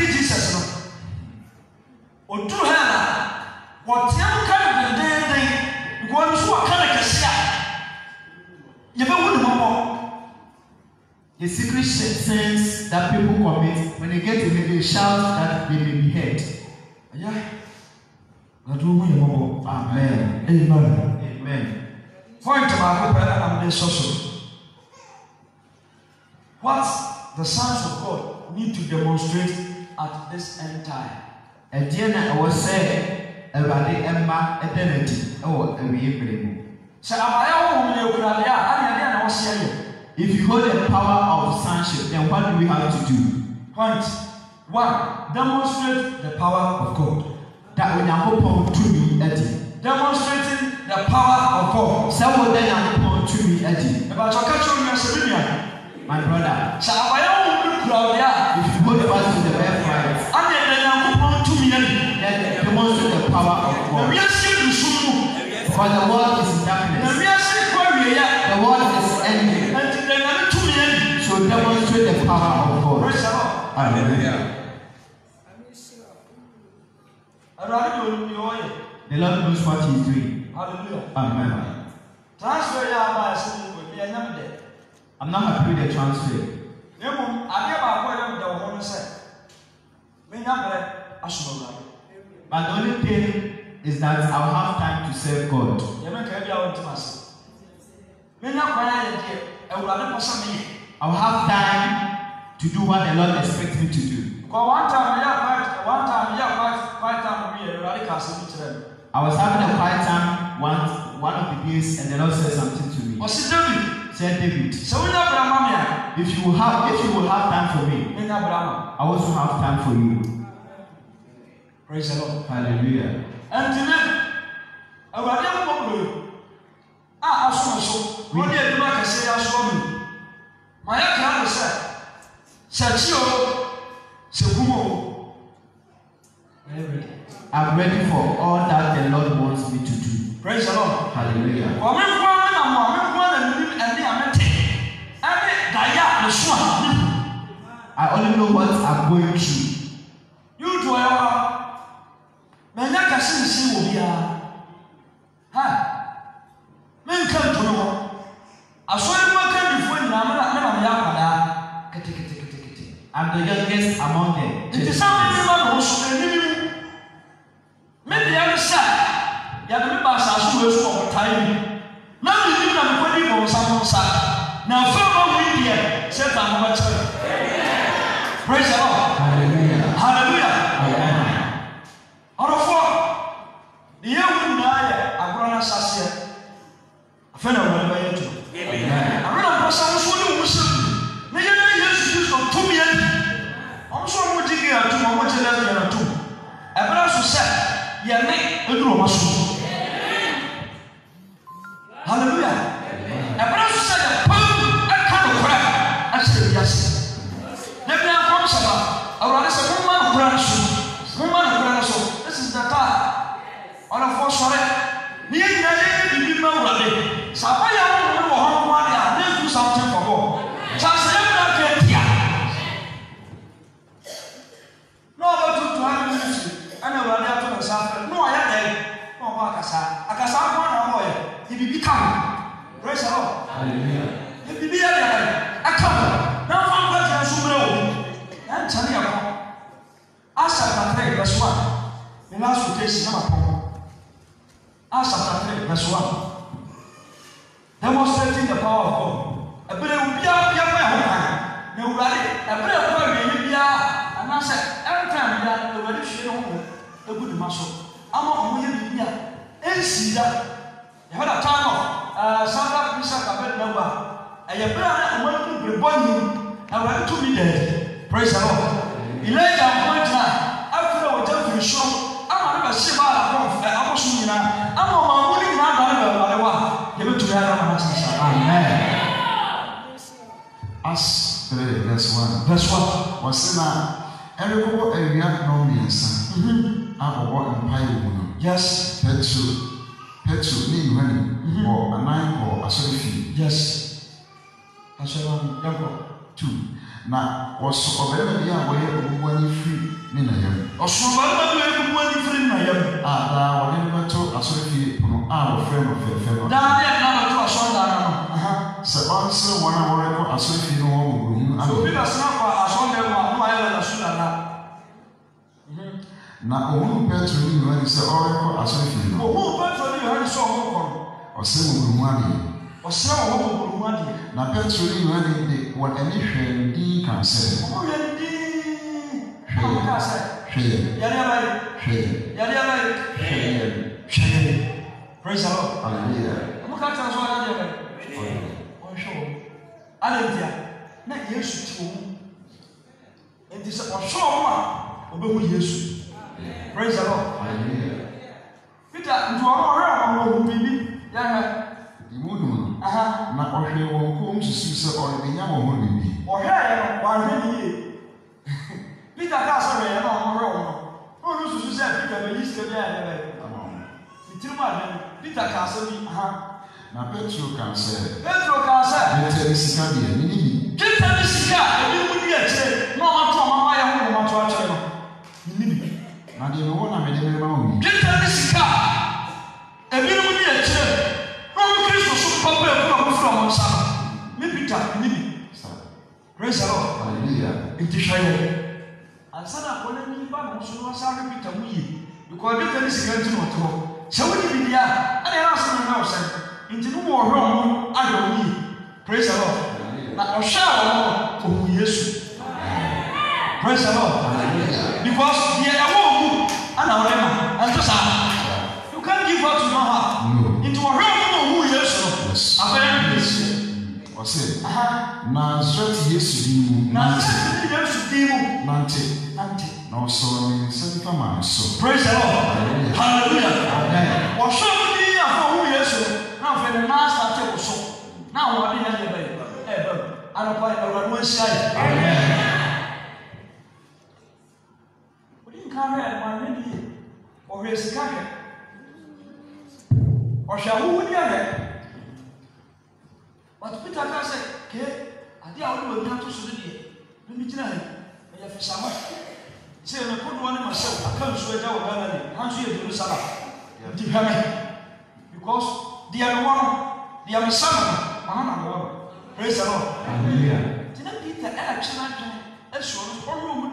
The secret sins that people commit, when they get to it, they shout that they may be heard. Yeah. Amen. Amen. Point to my hope and social. What the sons of God need to demonstrate at this end time. And then I was saying, Emma, identity. Oh, if you hold the power of sonship, then what do we have to do? Point 1. Demonstrate the power of God. That we now hope to me, Eddie. Demonstrating the power of God. Someone then I hope to me, Eddie. About your catch my brother. If you hold fast to the left right, then demonstrate the power of God. For the world is in darkness. The world is ending. So demonstrate the power of God. Hallelujah. The Lord knows what He is doing. Hallelujah. Amen. Transfer I'm not happy with the transfer. But the only thing is that I'll have time to serve God. I'll have time to do what the Lord expects me to do. I was having a quiet time one of the days, and the Lord said something to me. Said David, if you will have time for me, I also have time for you. Praise the Lord. Hallelujah. And today, I'm ready for all that the Lord wants me to do. Praise the Lord. Hallelujah. I only know what I'm going through. You do it. Men can see will be men come to know. I saw you can before I'm the youngest among them. It is something maybe I said, you have to be passed as soon as time. Now you need to be for someone. Now, from here, set on much. Praise the Lord. Hallelujah. Hallelujah. Amen. Out of what? The young woman, I brought us here. A friend of mine, I read a person who was maybe used to 2 million. I'm so much here to my much less than 2. I also said, yeah, make a little muscle. Hallelujah. I also said, I can't cry. I said, yes. Let me have one summer. I rather say, woman, this is the time. On a force for it. You know, Sabaya will do something for God. No, but to have ministry. I know what I have to myself. No, I have that. No, I can say one boy. He will become. Praise the Lord. Hallelujah. He will be a come. Now, one person has to know. And tell you, as I can take verse 1. The last quotation number 4. As I can take verse 1. Demonstrating the power of God. A bit of and I said, every time we are already sharing a good muscle. I'm not going to be here. And see that you had a time of Santa Pisa Cabet number. And your brother went to be born you and went to be dead. Praise the Lord. Elijah point now. After I was just to show, I'm not a Shiva of Aposuna. I'm on my morning now. Give it to the other. Amen. As verse 1. Verse 1. Was now every area no means. I will walk in pie. Yes. Petro ni Yohane or anan or asorifi. Yes. Asorifi yako. 2. Na was obere bi a boye obuwani free ni na yam. Osubara bi obuwani free na yam. Da woni beto asorifi no a friend of fefe no. Da ya na beto asonda na. Se onse wana wore ko asorifi no wo mu. So bi na sna kwa asonda no ayo na suna na. Na ohun Petro ni Yohane se oreko asorifi no. Ohun Petro ni Yohane so ohun ko. Ose mu ani. Ose ohun mu ani. Na Petro ni Yohane ni won ani hwe ndi kan se. O hwe ndi. O ka se. Hwe. Yale bai. Hwe. Yale bai. Hwe. Praise the Lord. Hallelujah. O ka ta so yale bai. O show. Hallelujah. Na Yesu ti o. Enti se o show ma obehu Yesu. Praise the Lord. Hallelujah. Peter, ntu ọmọ bibi ya ha. Imunu. Na ohwe won ko msusu se o le nya wo bibi. Ohwe ya wa hwe ni. Peter ka so re ya na ọmọ re won. O nu susu se Peter be yiske bia ya be. Itiruma de Peter ka so bi Na Petro kan se. Petro ka se. Peter sika de ni ni. Peter sika ebi mu di eche. Na o ma to mama ya ho ma to a chere no. Ni. Na de no wona me de me ma wo. Peter sika ebi mu di eche. No Kristo so papa e ko ko from on sama. Me Peter ni. Praise the Lord. Hallelujah. It is right. Ansana ko na ni ba mo so wa sa Peter mu yi. Because Peter sika nti no to. Se wo di bia, ana na so na o se. Nti no wo hwe mo ado yi. Praise the Lord. Na o sha wo ko Yesu. Praise the Lord. Hallelujah. Because the awo ana o rema. Anto sa. You can't give what you don't have. No. Into a realm of Yesu. After this. Ose. Na straight Yesu di mu. Na straight Yesu di mu. Nante. Na so ni se fa ma so. Praise the Lord. Hallelujah. Amen. O so ni afọ Yesu. Na fe na master te so. Na wo de ya de be. Ana pa na ro no sia. Amen. Carry my lady or his carrier or shall who would get but Peter can say, okay, I did all the way to Sudan. Let me tell you, I have some. Say, I put one in myself, I can't swear down Galilee, hands you to the Sabbath. Because they are one, they are the son, one. Praise the Lord. Hallelujah. Didn't Peter actually as well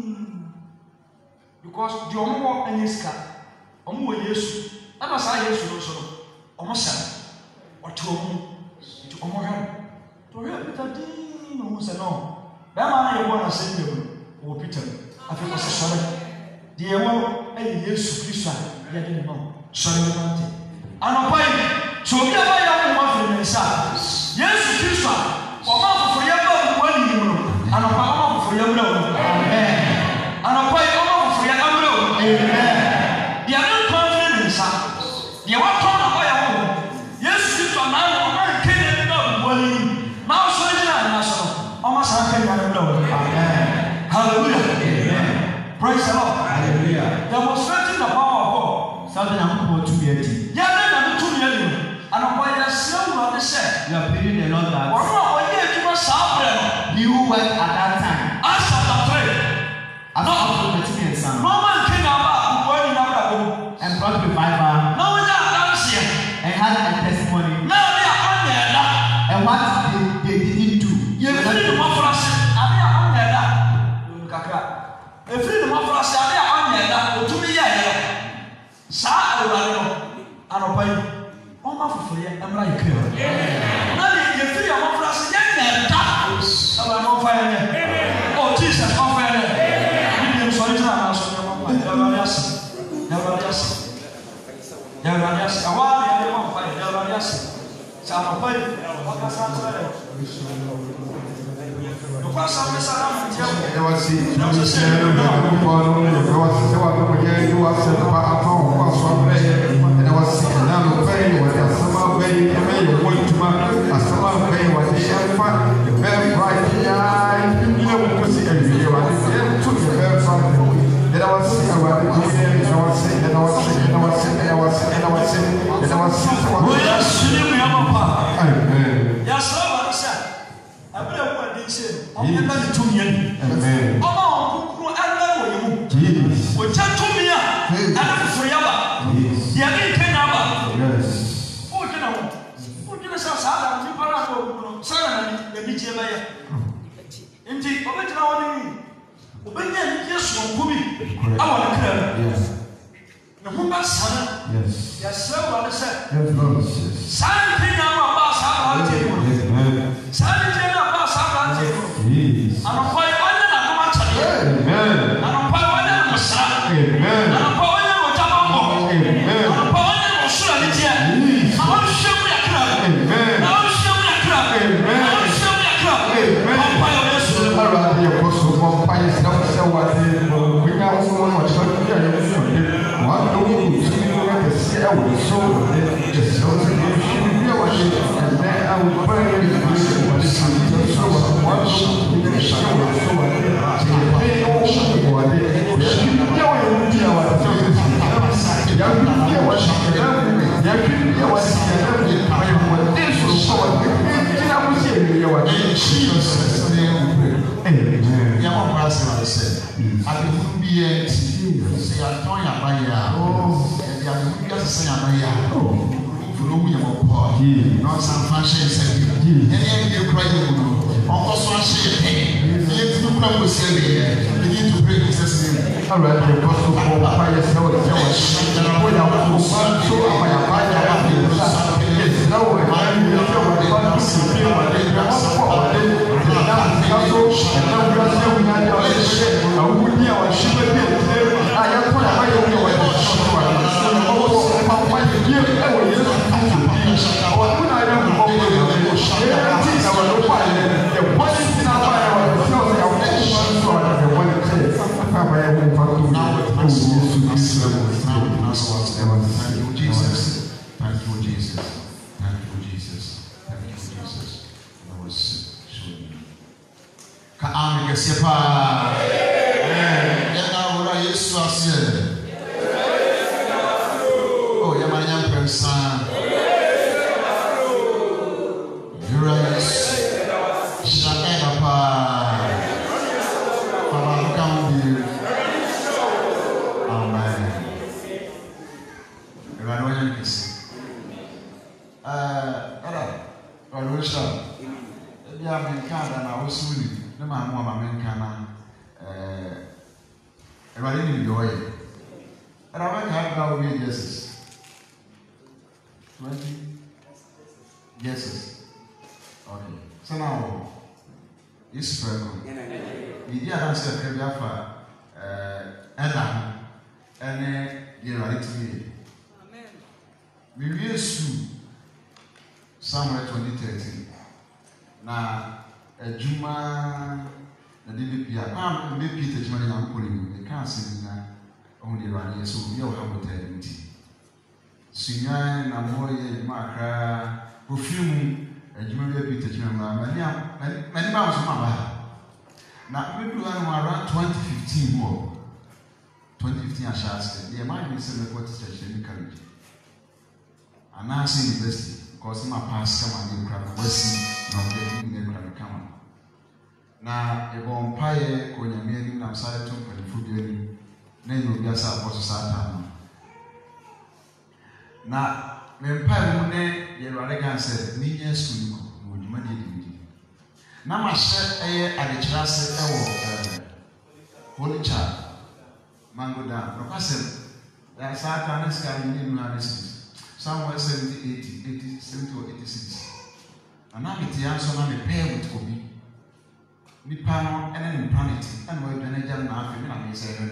because the omo and his car, omo Yesu, and as I Yesu also, omo son, or to omo hand. To help Peter, who said no. That man, I want to send you, or Peter. I feel sorry. The omo and Yesu Christ, they didn't know. Sorry, and I'm buying. So we are buying one for themselves. Yesu Christ, or not for your money, and I'm for your love. Amen. And I'm buying. Amen. They are not confident in themselves. They want to know why I want. Yes, you are now American and willing. Now, so is not national. Almost I can't know. Amen. Hallelujah. Amen. Praise the Lord. Hallelujah. Demonstrating the power of God. Something I'm going to be at. Yeah, I'm to be at. And I'm going to slow on the set. You are pleading the Lord that. Or no, you must have you went at that time. Ask chapter 3. I don't know the son. And brought revival. No one and had a testimony. No, they are on there. And what they didn't do. You free the more for us. Are they on there? You free the more for us. Are they on there? To me, yeah. Sa, I don't pay. Oh, my for you. I'm like, no, you free the more for us. Yeah, I'm on fire. Oh, Jesus, on fire. I'm sorry to ask you. Yes, I want to yes. Some play. I was Amen. Around 2015 more. 2015 I shall say. The man is a report church in college. And now see university because my past come and crap was not getting in the crap come. Now a vampire when you're meeting I'm sorry to put the food in. Then you'll be a support Satan. Now when Pine you are say media school would money. Now my share at the church Holy Child, Mango down. No person. That's Satan is carrying in United somewhere 70, 80, 70 or 86. And now it's the answer I'm a pair with Kobe. Me panel and then planet, and we're going to jump now. I may say,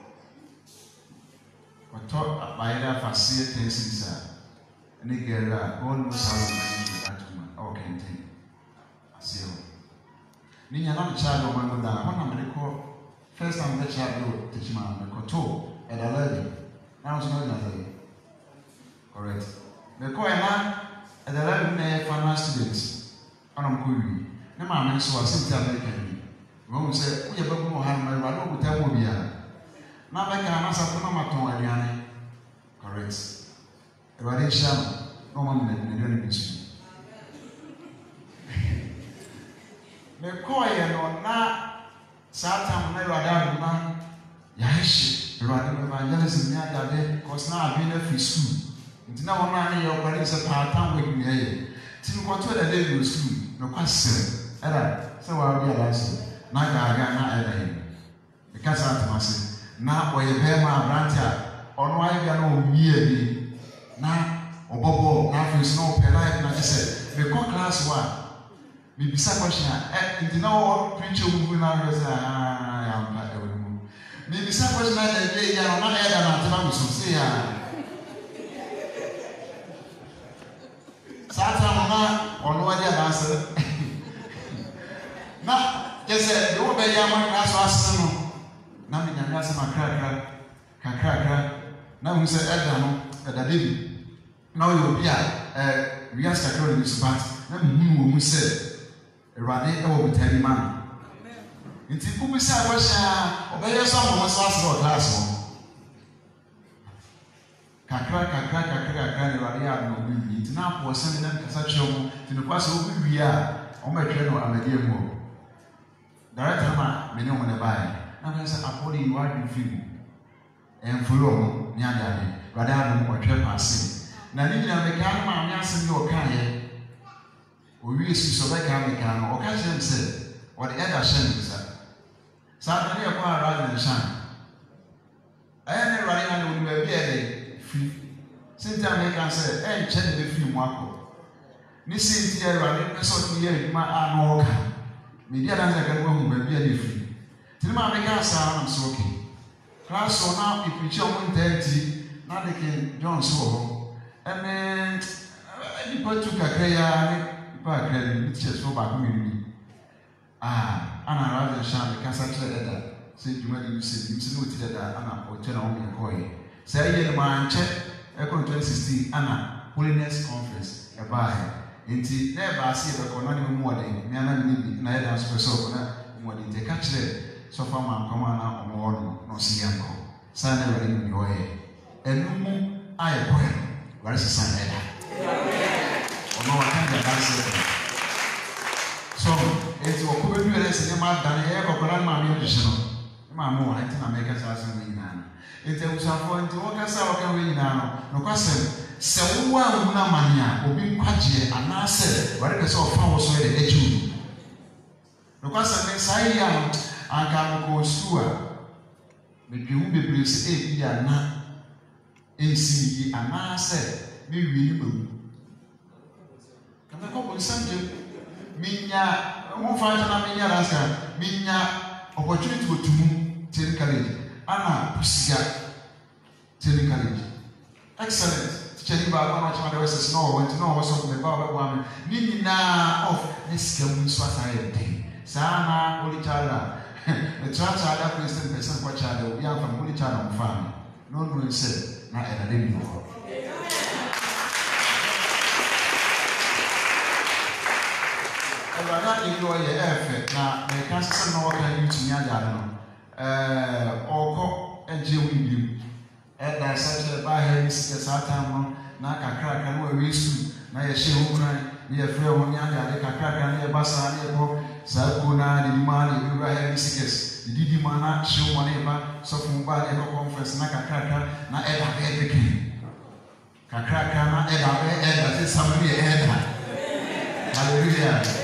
but talk by that for see things inside. And they get almost how to okay, I see you. Ninya not the child of Mango down. One of the first time the child do Techiman, the Koto, at 11. Now it's not another. Correct. The coin at 11 final students. I'm going. The man so I sit American. When we say, we have a more hand, my brother will tell me. Now I can answer for my correct. The Radisha, no one in the university. me call you na Satan na Rada na Yashi, Rada evangelism near that because now I've been a free school. It's now one your parents a part-time with me. Till what the day you school, no question. So I'll be a answer. Now I got him. Because I must say, now where you pay my branch on why you know me now, or Bobo, now there's no polite, and I said, we call class 1. Maybe some question, and you know what preacher who now was maybe some question that they are not head and I'm say, Satan or no idea answer. Now, just said, you obey your man as was now we can ask my crack. Now we say, Edano, David. Now you will be we ask a girl in this part. Now we say, Rade over Techiman. It's a good question. Obey someone was asked about class. Kakra, Radia, no, we did not was sending them such to the class over we are on my train or a dear more. Director, me know when I buy. Now I said, I you are in film. And follow me, Yadi, Radam or trespassing. Now, you know, the camera, I'm your kind. We used to select American or catch them said, what the other shame is that. Saturday, acquire rather than shine. I am running on the day free. Since American said, and check the film Marco. Missing dear running, I saw here my arm. Media I can go home be a free. Till my American sound, I'm soaking. Class so now, if we show 130, now they can John so. And then, you put to Kakaya. It's just so back me. Anna rather shall the Cassandra Edda. Say you might use it, Anna or tell on me a coy. Say, you man, check, Echo 2016, Anna, Holiness Conference, a buy. Indeed, never see the Conani more than Nana Nibi, neither as per so more than the catch there. So far, my commander or more, no see uncle. Son never in your way. And no more, I acquire. Where is the son Edda? No, I can't answer. So, it's what could be less than my Daniel or Grandma musician. Mamma, I think I make us as a winner. It was a point to walk us out of the now. No question. So, one mania will be quite and I said, what is all found was ready at you. No question, I am and can go through. But you will be pleased 8 years now. In C, and I said, maybe you. The couple Sunday, Minya, won't find an Aminia Raska, Minya, opportunity to move, Telling College, Anna, Pusia, Telling College. Excellent. Telling about how much my was a snow, went to know what's on the Baba woman. Nina of this game society. Sana, Holy Chala, the church other Christian person, what child, we are from Holy Chala family. No one said, not at a living before. I enjoy the effort. Now, the cancer no can use me. Or and Jill with you. And I said, by her, Mr. Satan, Naka crack and we're used to. Now, you see who cry, near Fair one younger, like a crack and near Bassa, near Sakuna, the money, we were having sickness. The Didi Mana, show money back, so from bad ever conference, Naka cracker, not ever had the king. Kakraka, not ever had that is somebody ahead. Hallelujah.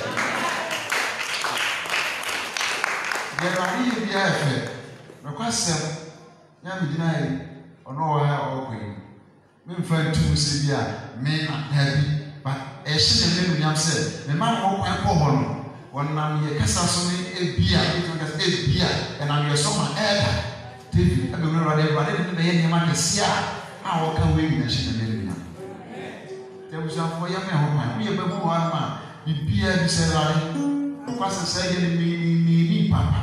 There are really the effort. The question, young deny or no, or queen. Men find two severe men are heavy, but a shilling young said, the man won't quite call one man, ye Cassasoni, a beer, and I'm your summer air. David, I don't know what they may man is here. How can we mention the million? There was a for young man, we are one man, you beer, you said, the question saying, me, papa.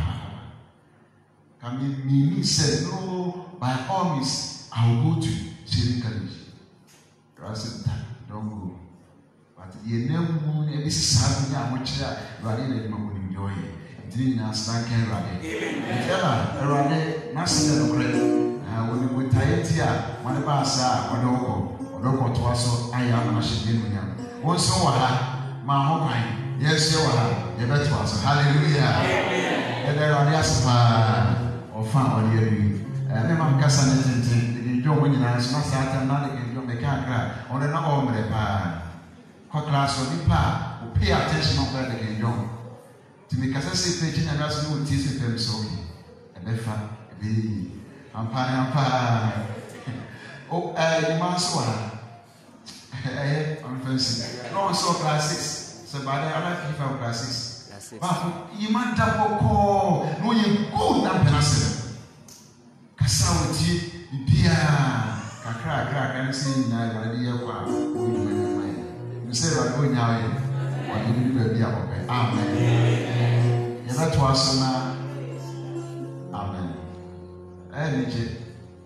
Mimi said, no, by all means, I will go to Sherry College. I said, don't go. But you never moon, and this is something I want you to enjoy. Didn't ask that can run. Tell her, Master of Credit. When we tie it here, one of us are or don't go to us, I am a machine. Once over, my home. Yes, you are. You better answer. Hallelujah. And there are the aspa or fan or the enemy. And then I'm casting it in your winning as not certain nothing in your mechanic on an ombre pa. What class of the pa who pay attention on where they can young. To make us say, preaching and us no teaching them so. And then I'm pa. Oh, you must one. I'm fancy. No, so class 6. So by the other FIFA class 6. But you might double call. No, you go down passive. Casawati, Pia, Kakra, and see now, my dear. You say, I'm going now. What you will be about. Amen. You that was now. Amen. Energy.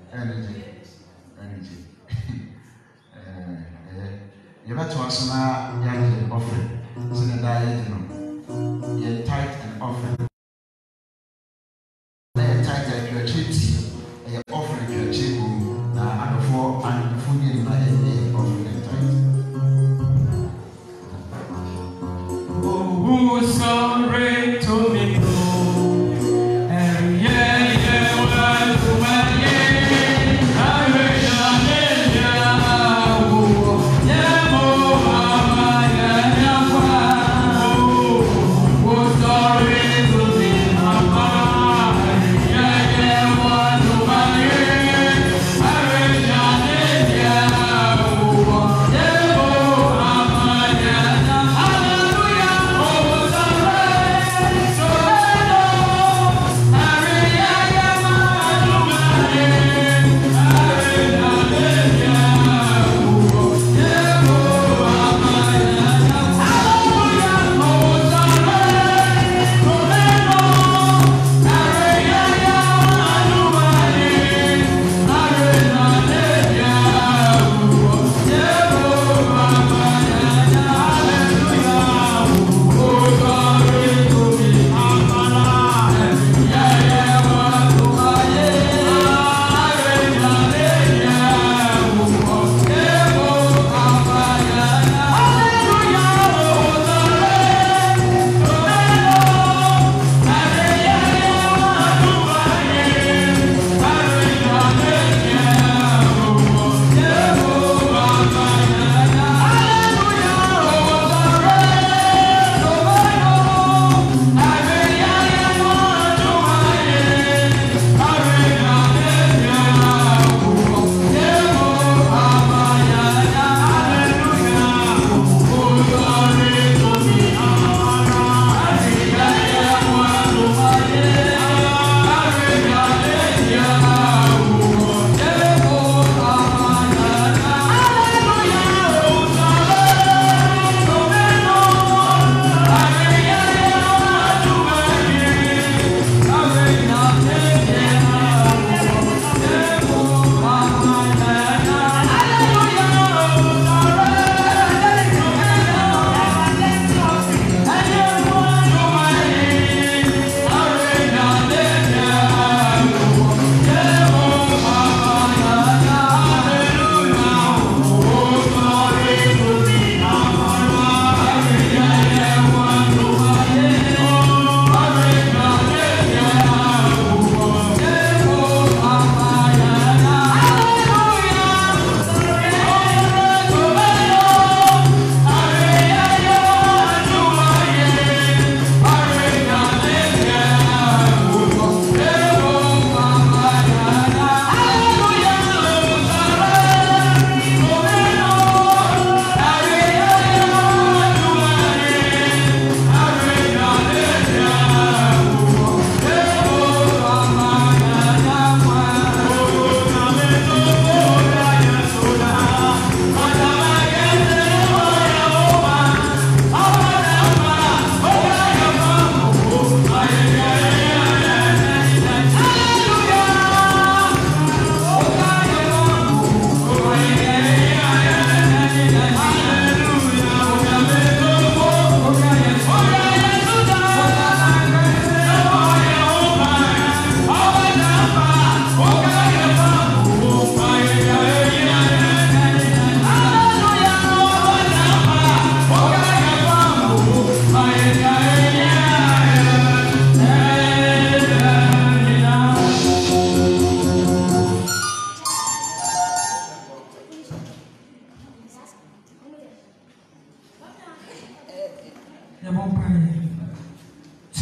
You better also now, young offering. So the diet, you tithe and offering. They tithe at your cheap, and offering your cheap, and before you know, offering and tithe. Oh, who's so great to me, and yeah, well, to my yeah.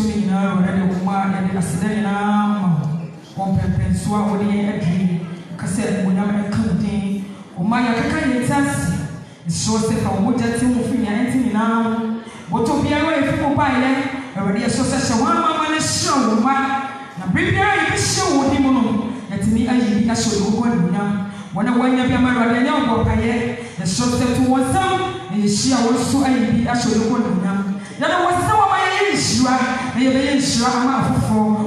me now, and the woman and the accident. Compare so I would agree. Cassette would not contain. O my Kakayan it shows that from what that thing of anything now. What to be away from Mobile, already a social one man is show. Now, bring your show with him. Let me I show you one now. When I went up your married the shows that to one some, and she also I show you one now. Now, was some of my issue, maybe issue I'm out for.